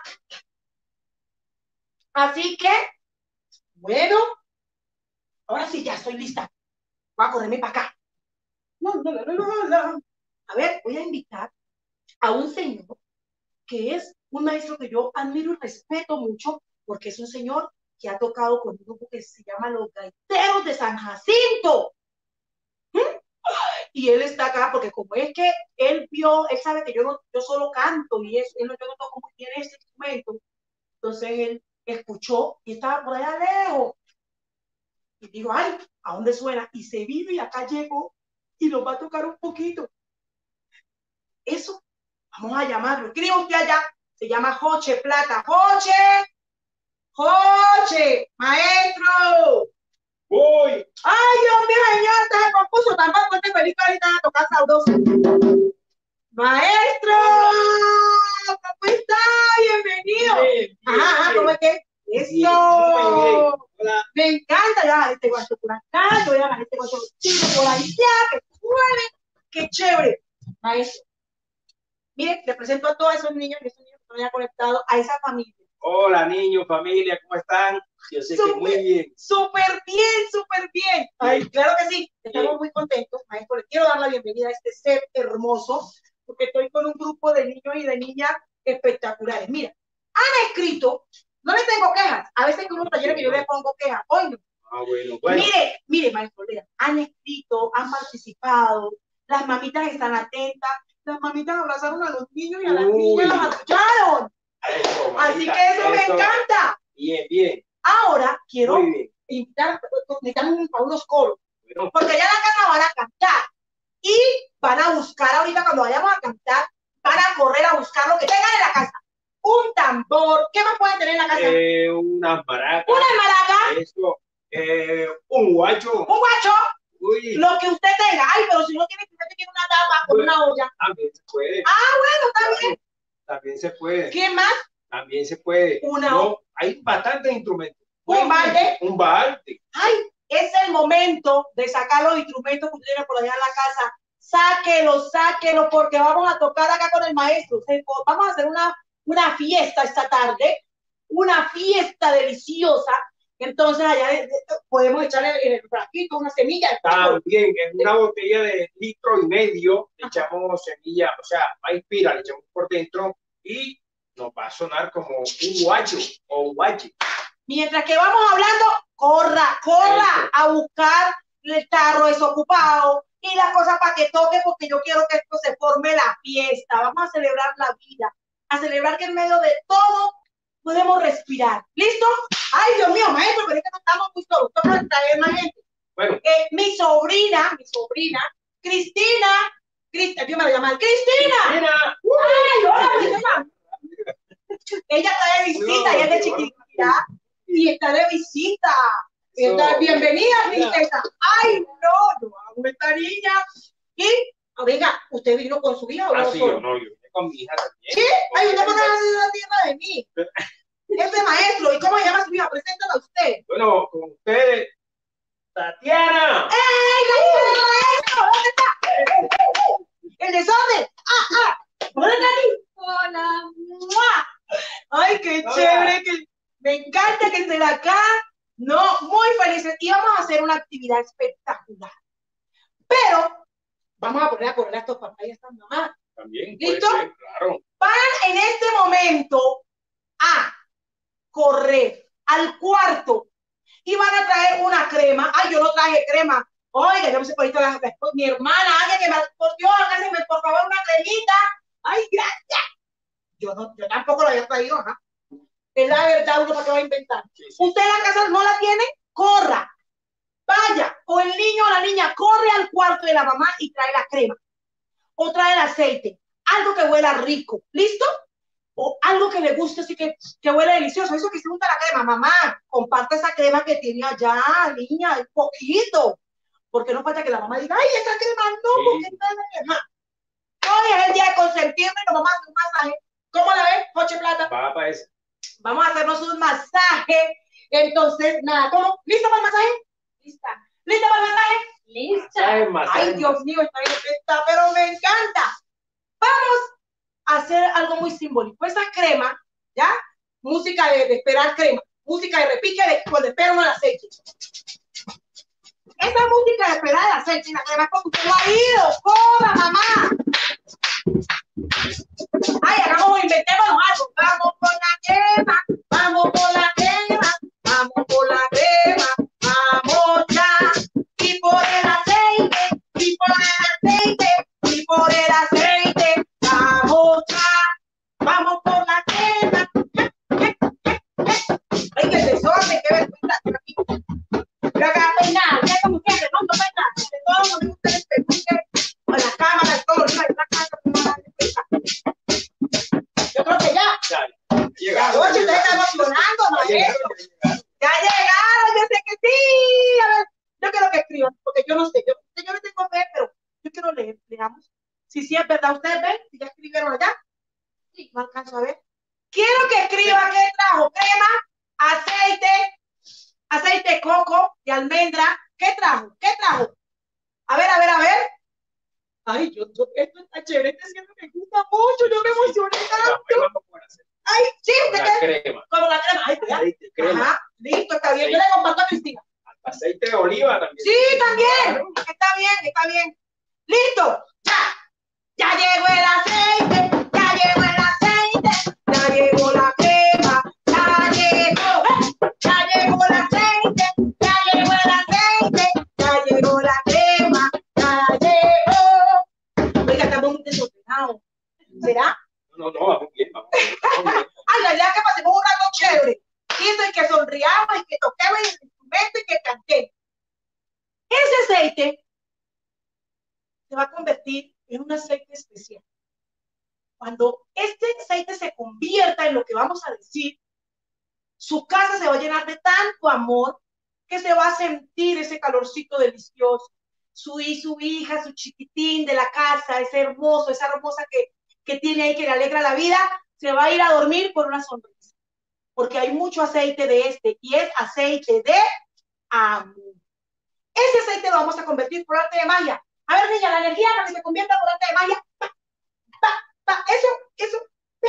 Así que, bueno, ahora sí ya estoy lista. Voy a correrme para acá. No, no, no, no, no. A ver, voy a invitar a un señor que es un maestro que yo admiro y respeto mucho porque es un señor que ha tocado con un grupo que se llama Los Gaiteros de San Jacinto. ¿Mm? Y él está acá porque como es que él vio, él sabe que yo, no, yo solo canto y es, él, yo no toco muy bien este instrumento. Entonces él escuchó y estaba por allá lejos. Y digo, ay, ¿a dónde suena? Y se vino y acá llegó y nos va a tocar un poquito. Eso, vamos a llamarlo. Escriba usted allá, se llama Joche Plata. ¡Joche! ¡Joche! ¡Maestro! Voy. ¡Ay, Dios mío, señor! Está confuso, tampoco estoy feliz que ahorita va a tocar sabroso. ¡Maestro! ¿Cómo está? Bienvenido. Bien, bien, ajá, ajá, ¿cómo es que? ¡Eso! Bien, hola. Me encanta, ya, este guacho por acá, yo voy a este guacho por allá, que suene, qué chévere. Maestro, mire, le presento a todos esos niños y esos niños que están conectados a esa familia. Hola, niños, familia, ¿cómo están? Yo sé super, que muy bien. Súper bien, súper bien. Ay, claro que sí, estamos bien. Muy contentos, maestro. Le quiero dar la bienvenida a este set hermoso, porque estoy con un grupo de niños y de niñas espectaculares. Mira, han escrito, no les tengo quejas, a veces con unos talleres que yo les pongo quejas, hoy no. Ah, bueno, bueno. Mire, mire, maestro, mira, han escrito, han participado, las mamitas están atentas, las mamitas abrazaron a los niños y a las Uy. niñas las apoyaron. Eso, mamita, así que eso, eso me encanta. Bien, bien. Ahora quiero Muy bien. invitar, necesitamos a unos coros, Bueno, porque allá en la casa van a cantar y van a buscar ahorita cuando vayamos a cantar, van a correr a buscar lo que tengan en la casa. un tambor. ¿Qué más pueden tener en la casa? Eh, unas maracas. Una maraca. Eso. Eh, un guacho. Un guacho. Uy. Lo que usted tenga. Ay, pero si no tiene que usted tiene una tapa con una olla. También se puede. Ah, bueno, está bien. También se puede. ¿Qué más? También se puede. Una no, hay bastantes instrumentos. Un balde. Un balde. Ay, es el momento de sacar los instrumentos que usted tiene por allá en la casa. Sáquelo, sáquelo, porque vamos a tocar acá con el maestro. Vamos a hacer una, una fiesta esta tarde, una fiesta deliciosa. Entonces allá de, de, podemos echar en el frasquito una semilla. También en una botella de litro y medio le echamos semilla, o sea, maíz pira, le echamos por dentro y nos va a sonar como un guacho o un guache. Mientras que vamos hablando, corra, corra Eso. a buscar el tarro desocupado y la cosa para que toque, porque yo quiero que esto se forme la fiesta. Vamos a celebrar la vida, a celebrar que en medio de todo podemos respirar. ¿Listo? Ay, Dios mío, maestro, pero es que no estamos muy solos. Vamos a traer más gente. Bueno. Eh, mi sobrina, mi sobrina, Cristina, Cristina, yo me la llamo Cristina. Cristina. Ay, hola, Cristina. Ella está de visita, ella es de chiquitita y está de visita. Está, so, bienvenida, princesa. Ay, no, yo amo esta niña. Y, oh, venga, ¿usted vino con su hija o ah, no? Sí, yo no, yo vine con mi hija también. ¿Sí? Ay, usted pone la tierra de mí. Este maestro, ¿y cómo se llama su hija? Preséntala a usted. Bueno, con ustedes, Tatiana. ¡Ey, la maestro! ¿Dónde está? ¡El desorden! ¡Ah, ah! ¿Dónde está aquí? Hola. ¡Mua! ¡Ay, qué Hola. Chévere! Que me encanta que esté acá. No, muy felices. Y vamos a hacer una actividad espectacular. Pero vamos a poner a correr a estos papás y a estas mamás. También. ¿Listo? Ser, claro. Van en este momento a correr al cuarto y van a traer una crema. Ay, yo no traje crema. Oiga, yo me sé por ahorita la, mi hermana, alguien que me, por Dios, hágase por favor una cremita. Ay, gracias. Yo, no, yo tampoco lo había traído, ¿ah? Es la verdad, uno para qué va a inventar. Sí, sí. Usted en la casa no la tiene, corra. Vaya, o el niño o la niña corre al cuarto de la mamá y trae la crema. O trae el aceite. Algo que huela rico. ¿Listo? O algo que le guste, así que, que huele delicioso. Eso que se unta la crema. Mamá, comparte esa crema que tiene allá, niña, un poquito. Porque no falta que la mamá diga, ay, esa crema no, sí. porque está la crema. Hoy es el día de consentirme y nos vamos a hacer un masaje. ¿Cómo la ves, Joche Plata? Va para eso. Vamos a hacernos un masaje. Entonces, nada, ¿cómo? ¿Lista para el masaje? Lista. ¿Lista para el masaje? Lista. Ay, masaje, Ay, Dios mío, está bien, está, pero me encanta. Vamos a hacer algo muy simbólico. Esa crema, ¿ya? Música de, de esperar crema. Música de repique de cuando esperan el aceite. Esa música de esperar el aceite y la crema, como usted lo ha ido. ¡Coda, mamá! Ay, hagamos, inventémonos algo. Vamos por la crema, vamos por la crema, vamos por la crema, vamos ya. Y por el aceite, y por el aceite, y por el aceite, vamos ya. Vamos por la crema. Ay, que desorden, qué vergüenza. Pero acá peinar, ya como siempre, no, no peinar. De todo lo que ustedes permiten, con las cámaras, todo, no hay una casa. Yo creo que ya. Ya, ya noche usted está emocionando, maestro. Ya llegaron, yo sé que sí. A ver, yo quiero que escriban, porque yo no sé. Yo, yo no tengo fe, pero yo quiero leer. Leamos. Si sí es verdad, ustedes ven, si ya escribieron allá. Sí, no alcanzo a ver. Quiero que escriba qué trajo. Crema, aceite, aceite de coco, de almendra. ¿Qué trajo? ¿Qué trajo? A ver, a ver, a ver. Ay, yo, yo, esto está chévere, este siempre me gusta mucho, yo me emocioné tanto. Ay, sí, con la crema. Con la crema. Ay, ya. Aceite, crema. Ajá, listo, está bien. Yo le comparto a Cristina. Aceite de oliva también. Sí, también. Está bien, está bien. Listo. Ya. Ya llegó el aceite, ya llegó el aceite, ya llegó la crema, ya llegó, ¿eh? Ya llegó el aceite, ya llegó el aceite, ya llegó la crema, ya llegó. Oiga, estamos muy desordenados. ¿Será? No, no, vamos bien, vamos bien. Vamos bien. Ay, la idea es que pasemos un rato chévere. Y que sonriamos y que toquemos el instrumento y que cantemos. Ese aceite se va a convertir en un aceite especial. Cuando este aceite se convierta en lo que vamos a decir, su casa se va a llenar de tanto amor que se va a sentir ese calorcito delicioso. Su, y su hija, su chiquitín de la casa, ese hermoso, esa hermosa que, que tiene ahí, que le alegra la vida, se va a ir a dormir por una sonrisa. Porque hay mucho aceite de este, y es aceite de amor. Ese aceite lo vamos a convertir por arte de magia. A ver, niña, la energía para que se convierta por arte de magia. Pa, pa, pa, eso, eso.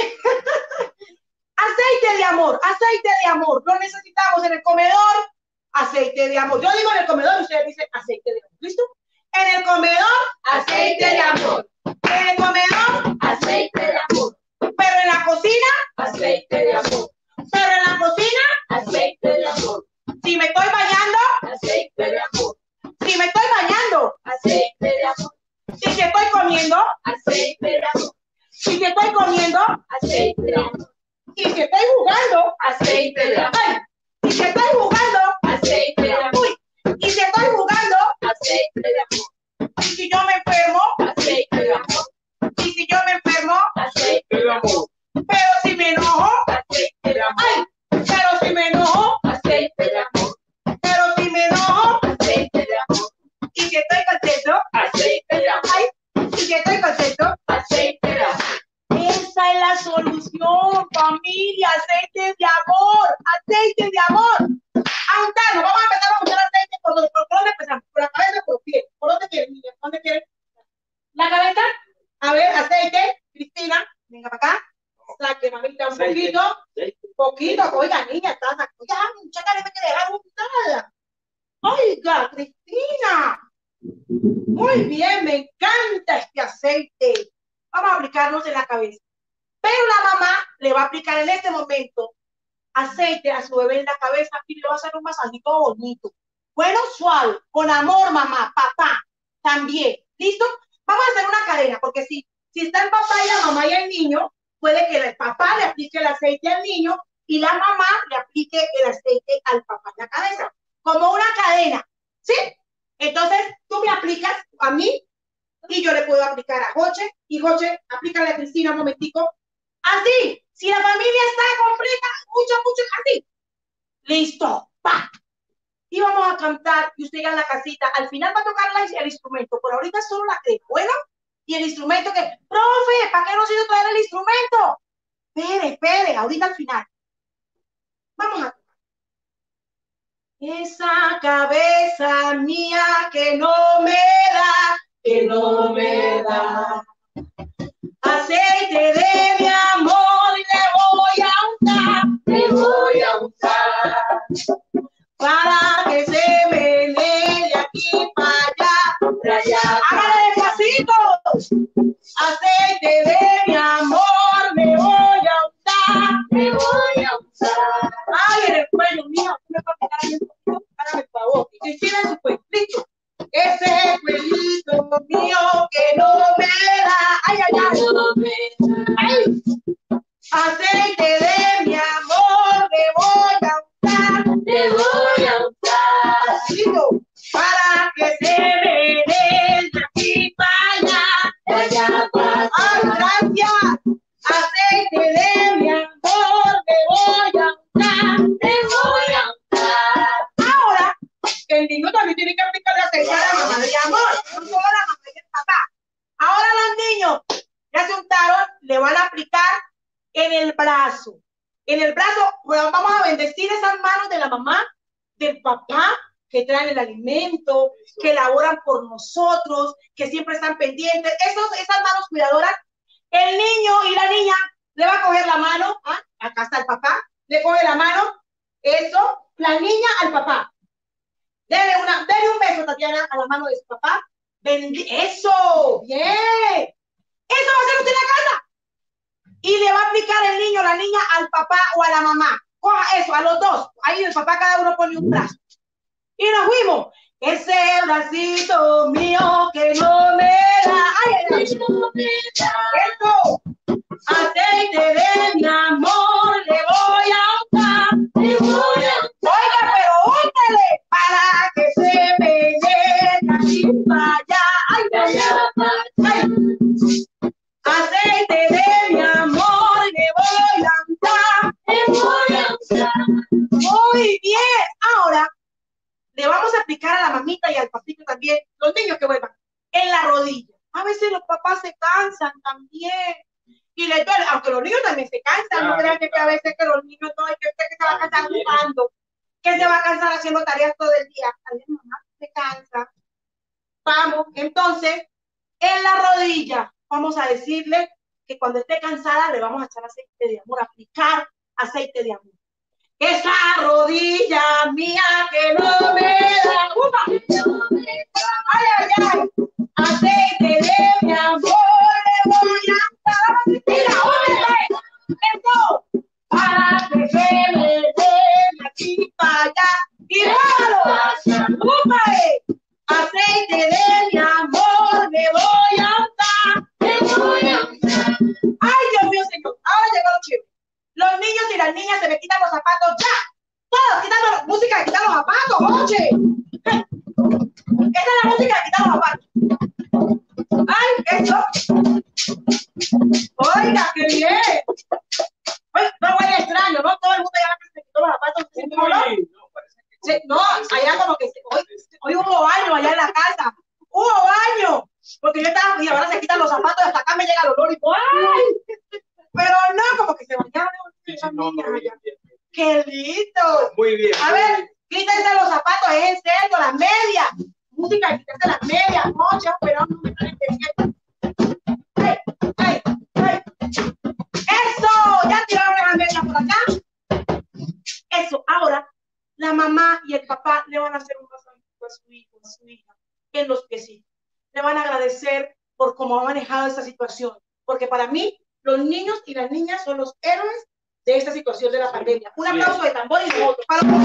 Aceite de amor, aceite de amor. Lo necesitamos en el comedor, aceite de amor. Yo digo en el comedor, ustedes dicen aceite de amor. ¿Listo? En el comedor, aceite de amor. En el comedor, aceite de amor. Pero en la cocina, aceite de amor. Pero en la cocina, aceite de amor. Si me estoy bañando, aceite de amor. Si me estoy bañando, aceite de amor. Si te estoy comiendo, aceite de amor. Si te estoy comiendo, aceite de amor. Y si estoy jugando, aceite de amor. Y si estoy jugando, aceite de amor. Y si estoy jugando, aceite de amor. Y si yo me enfermo, aceite de amor. Y si yo me enfermo, aceite de amor. Pero si me enojo, aceite de amor. Pero si me enojo, aceite de amor. Pero si me enojo, aceite de amor. Y si estoy contento, aceite de amor. Y si estoy contento, aceite de amor. Esa es la solución, familia, aceite de amor, aceite de amor. A untarnos, vamos a empezar a untar aceite por donde, por dónde empezamos, por la cabeza, por los pies. ¿Por dónde quieren, niña? ¿Dónde quieren? ¿La cabeza? A ver, aceite, Cristina, venga para acá. Saque, mamita, un aceite. Poquito, aceite. Un poquito, oiga, niña, está, oiga, muchacha, le me quiere dejar untada. Oiga, Cristina. Muy bien, me encanta este aceite. Vamos a aplicarnos en la cabeza. Pero la mamá le va a aplicar en este momento aceite a su bebé en la cabeza y le va a hacer un masajito bonito. Bueno, suave, con amor, mamá, papá, también. ¿Listo? Vamos a hacer una cadena, porque si, si está el papá y la mamá y el niño, puede que el papá le aplique el aceite al niño y la mamá le aplique el aceite al papá en la cabeza. Como una cadena, ¿sí? Entonces, tú me aplicas a mí y yo le puedo aplicar a Joche, y Joche, aplícale a Cristina un momentico. Así, si la familia está completa, mucho, mucho, así. Listo, pa. Y vamos a cantar, y usted llega a la casita, al final va a tocar la, el instrumento, por ahorita solo la crema, bueno, y el instrumento que, profe, ¿para qué no se hizo traer el instrumento? Espere, espere, ahorita al final. Vamos a esa cabeza mía que no me da, que no me da aceite de mi amor, le voy a untar, le voy a untar para que se menee de aquí para allá, para allá. Hágale despacito. Aceite de mi amor, me voy a untar, me voy a untar. Ay, en el cuello mío, tú me vas a pegar ahí un poquito, hágame el favor. Y Cristina en su cuello, listo. Ese cuellito mío que no me da, ay, ay, ay, no me da. Ay. Aceite de mi amor, me voy a untar, me voy a untar, listo, para que se me dé de aquí para allá, de allá para allá. Ay, gracias. Aceite de mi amor, me voy a untar, me voy a untar. Ahora, el niño también tiene que aplicarle aceite a la mamá de amor, no solo a la mamá y el papá. Ahora los niños ya se untaron, le van a aplicar en el brazo. En el brazo, bueno, vamos a bendecir esas manos de la mamá, del papá, que traen el alimento, que elaboran por nosotros, que siempre están pendientes. Esos, esas manos cuidadoras, el niño y la niña le va a coger la mano, ¿ah? Acá está el papá, le coge la mano, eso, la niña al papá. Dele, una, dele un beso, Tatiana, a la mano de su papá. Bendi eso, bien. Eso va a hacer usted en la casa. Y le va a aplicar el niño, la niña, al papá o a la mamá. Coja eso, a los dos. Ahí el papá cada uno pone un brazo. Y nos fuimos. Ese bracito mío que no me da. Ay, ay, ay. No me da. Eso. Aceite de mi amor, le voy a untar. Le voy a untar. Oiga, pero úntele para que se me dé de aquí para allá. Ay, ay, ay. Ay. Aceite de Muy bien. Ahora le vamos a aplicar a la mamita y al papito también, los niños que vuelvan, en la rodilla. A veces los papás se cansan también. Y les duele, aunque los niños también se cansan, claro, no crean que a veces que los niños no, hay que usted que se va a cansar jugando, que se va a cansar haciendo tareas todo el día. A ver, mamá, se cansa. Vamos, entonces, en la rodilla, vamos a decirle que cuando esté cansada le vamos a echar aceite de amor, aplicar aceite de amor. Esa rodilla mía que no me da, ¡upa! Ay, ay, ay, aceite de mi amor le voy a dar. Mira, óyeme, esto, para que se me dé de aquí para allá y malo, ¡upa! Aceite de mi amor le voy a dar, le voy a dar. Ay, Dios mío, Señor, ahora llegó lo chido. Los niños y las niñas se me quitan los zapatos ya. Todos quitando la música de quitar los zapatos, oye. Esa es la música de quitar los zapatos. Ay, eso. Oiga, qué bien. Oye, no huele extraño, ¿no? Todo el mundo ya se quitó los zapatos. ¿No? Sí, no, allá como que hoy, hoy hubo baño allá en la casa. Hubo baño. Porque yo estaba, y ahora se quitan los zapatos, hasta acá me llega el olor y ¡ay! Pero no, como que se bañaron esas niñas allá. ¡Qué lindo! Muy bien. A ver, quítense los zapatos, es en serio, las medias. Música, quítense las medias. No, ya, pero no me están entendiendo. ¡Ay, ay, ay! ¡Eso! ¿Ya tiraron las medias por acá? Eso, ahora, la mamá y el papá le van a hacer un masajito a su hijo, a su hija, en los piecitos. Le van a agradecer por cómo ha manejado esta situación. Porque para mí, los niños y las niñas son los héroes de esta situación de la pandemia. Un aplauso de tambor y de moto. Para los...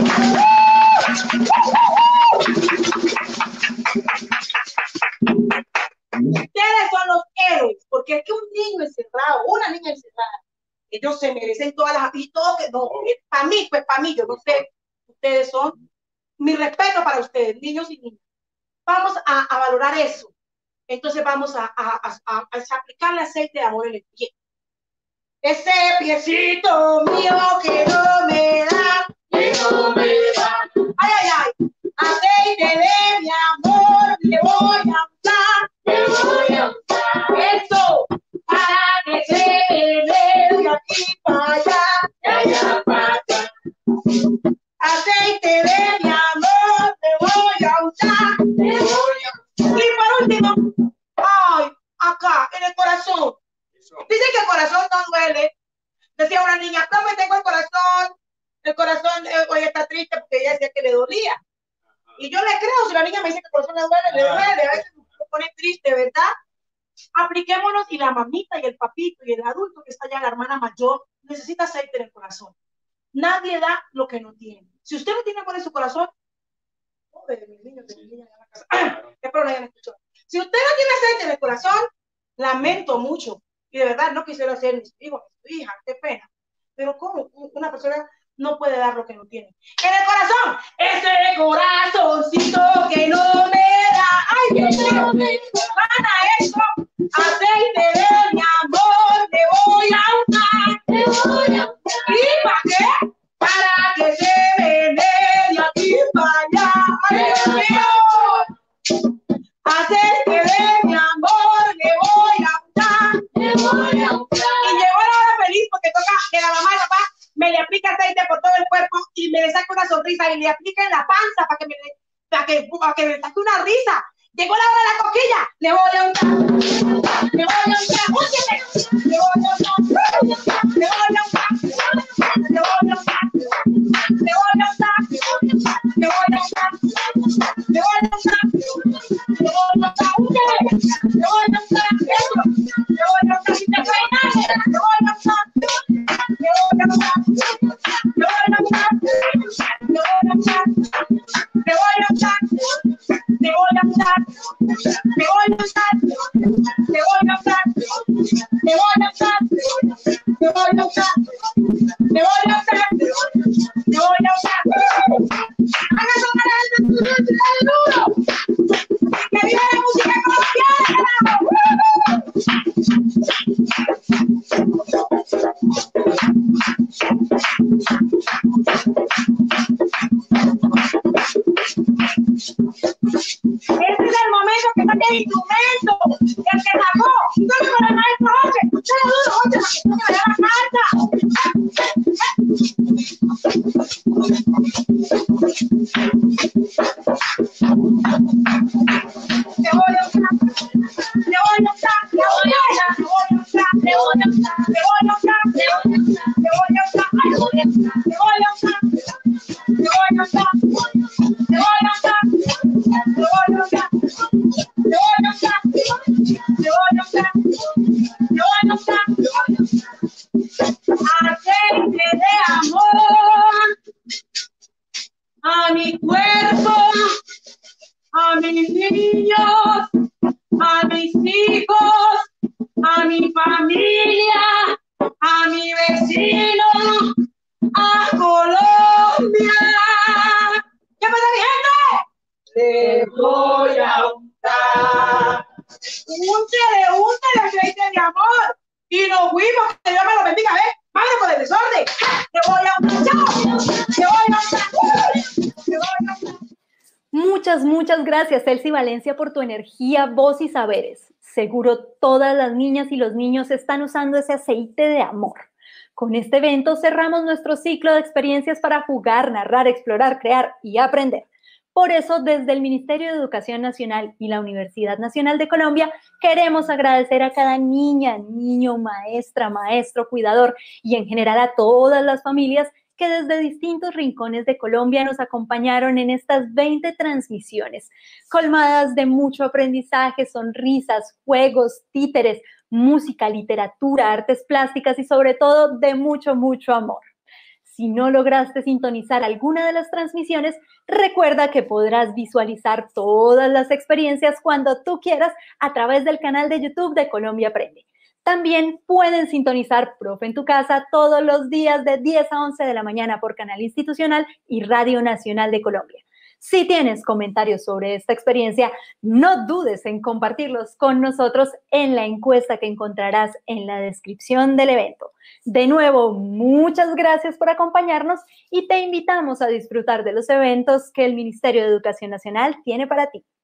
Ustedes son los héroes, porque es que un niño encerrado, una niña encerrada, ellos se merecen todas las... Y todo que no, para mí, pues para mí, yo no sé, ustedes son... Mi respeto para ustedes, niños y niñas. Vamos a, a valorar eso. Entonces vamos a, a, a, a, a aplicarle aceite de amor en el pie. Ese piecito mío que no me da, que no me da. Ay, ay, ay. Aceite de mi amor le voy a usar, le voy a usar. Eso, para que se me dé de aquí para allá, de allá para acá. Aceite de mi amor le voy a usar, le voy a usar. Y por último, ay, acá, en el corazón. Dicen que el corazón no duele. Decía una niña, ¿cómo tengo el corazón? El corazón eh, hoy está triste porque ella decía que le dolía. Y yo le creo, si la niña me dice que el corazón le duele, le duele. A veces me pone triste, ¿verdad? Apliquémonos y la mamita y el papito y el adulto que está allá, la hermana mayor, necesita aceite en el corazón. Nadie da lo que no tiene. Si usted no tiene amor en su corazón, pobre de mis niños, de mis niñas en la casa. Espero no hayan escuchado. Si usted no tiene aceite en el corazón, lamento mucho. Y de verdad no quisiera ser mis hijos, mi hija, qué pena. Pero ¿cómo una persona no puede dar lo que no tiene? En el corazón, ese corazoncito que no me da. Ay, Dios mío, para eso, aceite de mi amor, te voy a usar, te voy a usar. ¿Y para qué? Para que se me dé de aquí para allá. Ay, Dios mío. Aceite de mi amor, le voy a usar, le voy a usar. Y llegó la hora feliz porque toca que la mamá y papá me le aplique aceite por todo el cuerpo y me le saque una sonrisa y le aplique en la panza para que me, para que, para que me saque una risa. Llegó la hora de la cosquilla, le voy a usar, le voy a usar, úseme, le voy a usar, le voy a usar, le voy a usar, le voy a usar, le voy a usar, le voy a usar, le voy a usar, le voy a usar, si te peinas, le voy a usar, le voy a usar, le voy a usar, le voy a usar, le voy a usar, le voy a usar, le voy a usar, le voy a usar, le voy a usar, le voy a usar, le voy a usar, le voy a usar. Hagan sonar el duro. Que viva la música colombiana. mis niños, a mis hijos, a mi familia, a mi vecino, a Colombia. ¿Qué pasa, mi gente? Les voy a untar. Úntele, úntele aceite de amor. Y nos fuimos, que Dios me lo bendiga. ¿Ves? Madre con el desorden. Te voy a untar. Te voy a untar. Te voy a untar. Muchas, muchas gracias, Elsie Valencia, por tu energía, voz y saberes. Seguro todas las niñas y los niños están usando ese aceite de amor. Con este evento cerramos nuestro ciclo de experiencias para jugar, narrar, explorar, crear y aprender. Por eso, desde el Ministerio de Educación Nacional y la Universidad Nacional de Colombia, queremos agradecer a cada niña, niño, maestra, maestro, cuidador y en general a todas las familias que desde distintos rincones de Colombia nos acompañaron en estas veinte transmisiones, colmadas de mucho aprendizaje, sonrisas, juegos, títeres, música, literatura, artes plásticas y sobre todo de mucho, mucho amor. Si no lograste sintonizar alguna de las transmisiones, recuerda que podrás visualizar todas las experiencias cuando tú quieras a través del canal de YouTube de Colombia Aprende. También pueden sintonizar Profe en tu Casa todos los días de diez a once de la mañana por Canal Institucional y Radio Nacional de Colombia. Si tienes comentarios sobre esta experiencia, no dudes en compartirlos con nosotros en la encuesta que encontrarás en la descripción del evento. De nuevo, muchas gracias por acompañarnos y te invitamos a disfrutar de los eventos que el Ministerio de Educación Nacional tiene para ti.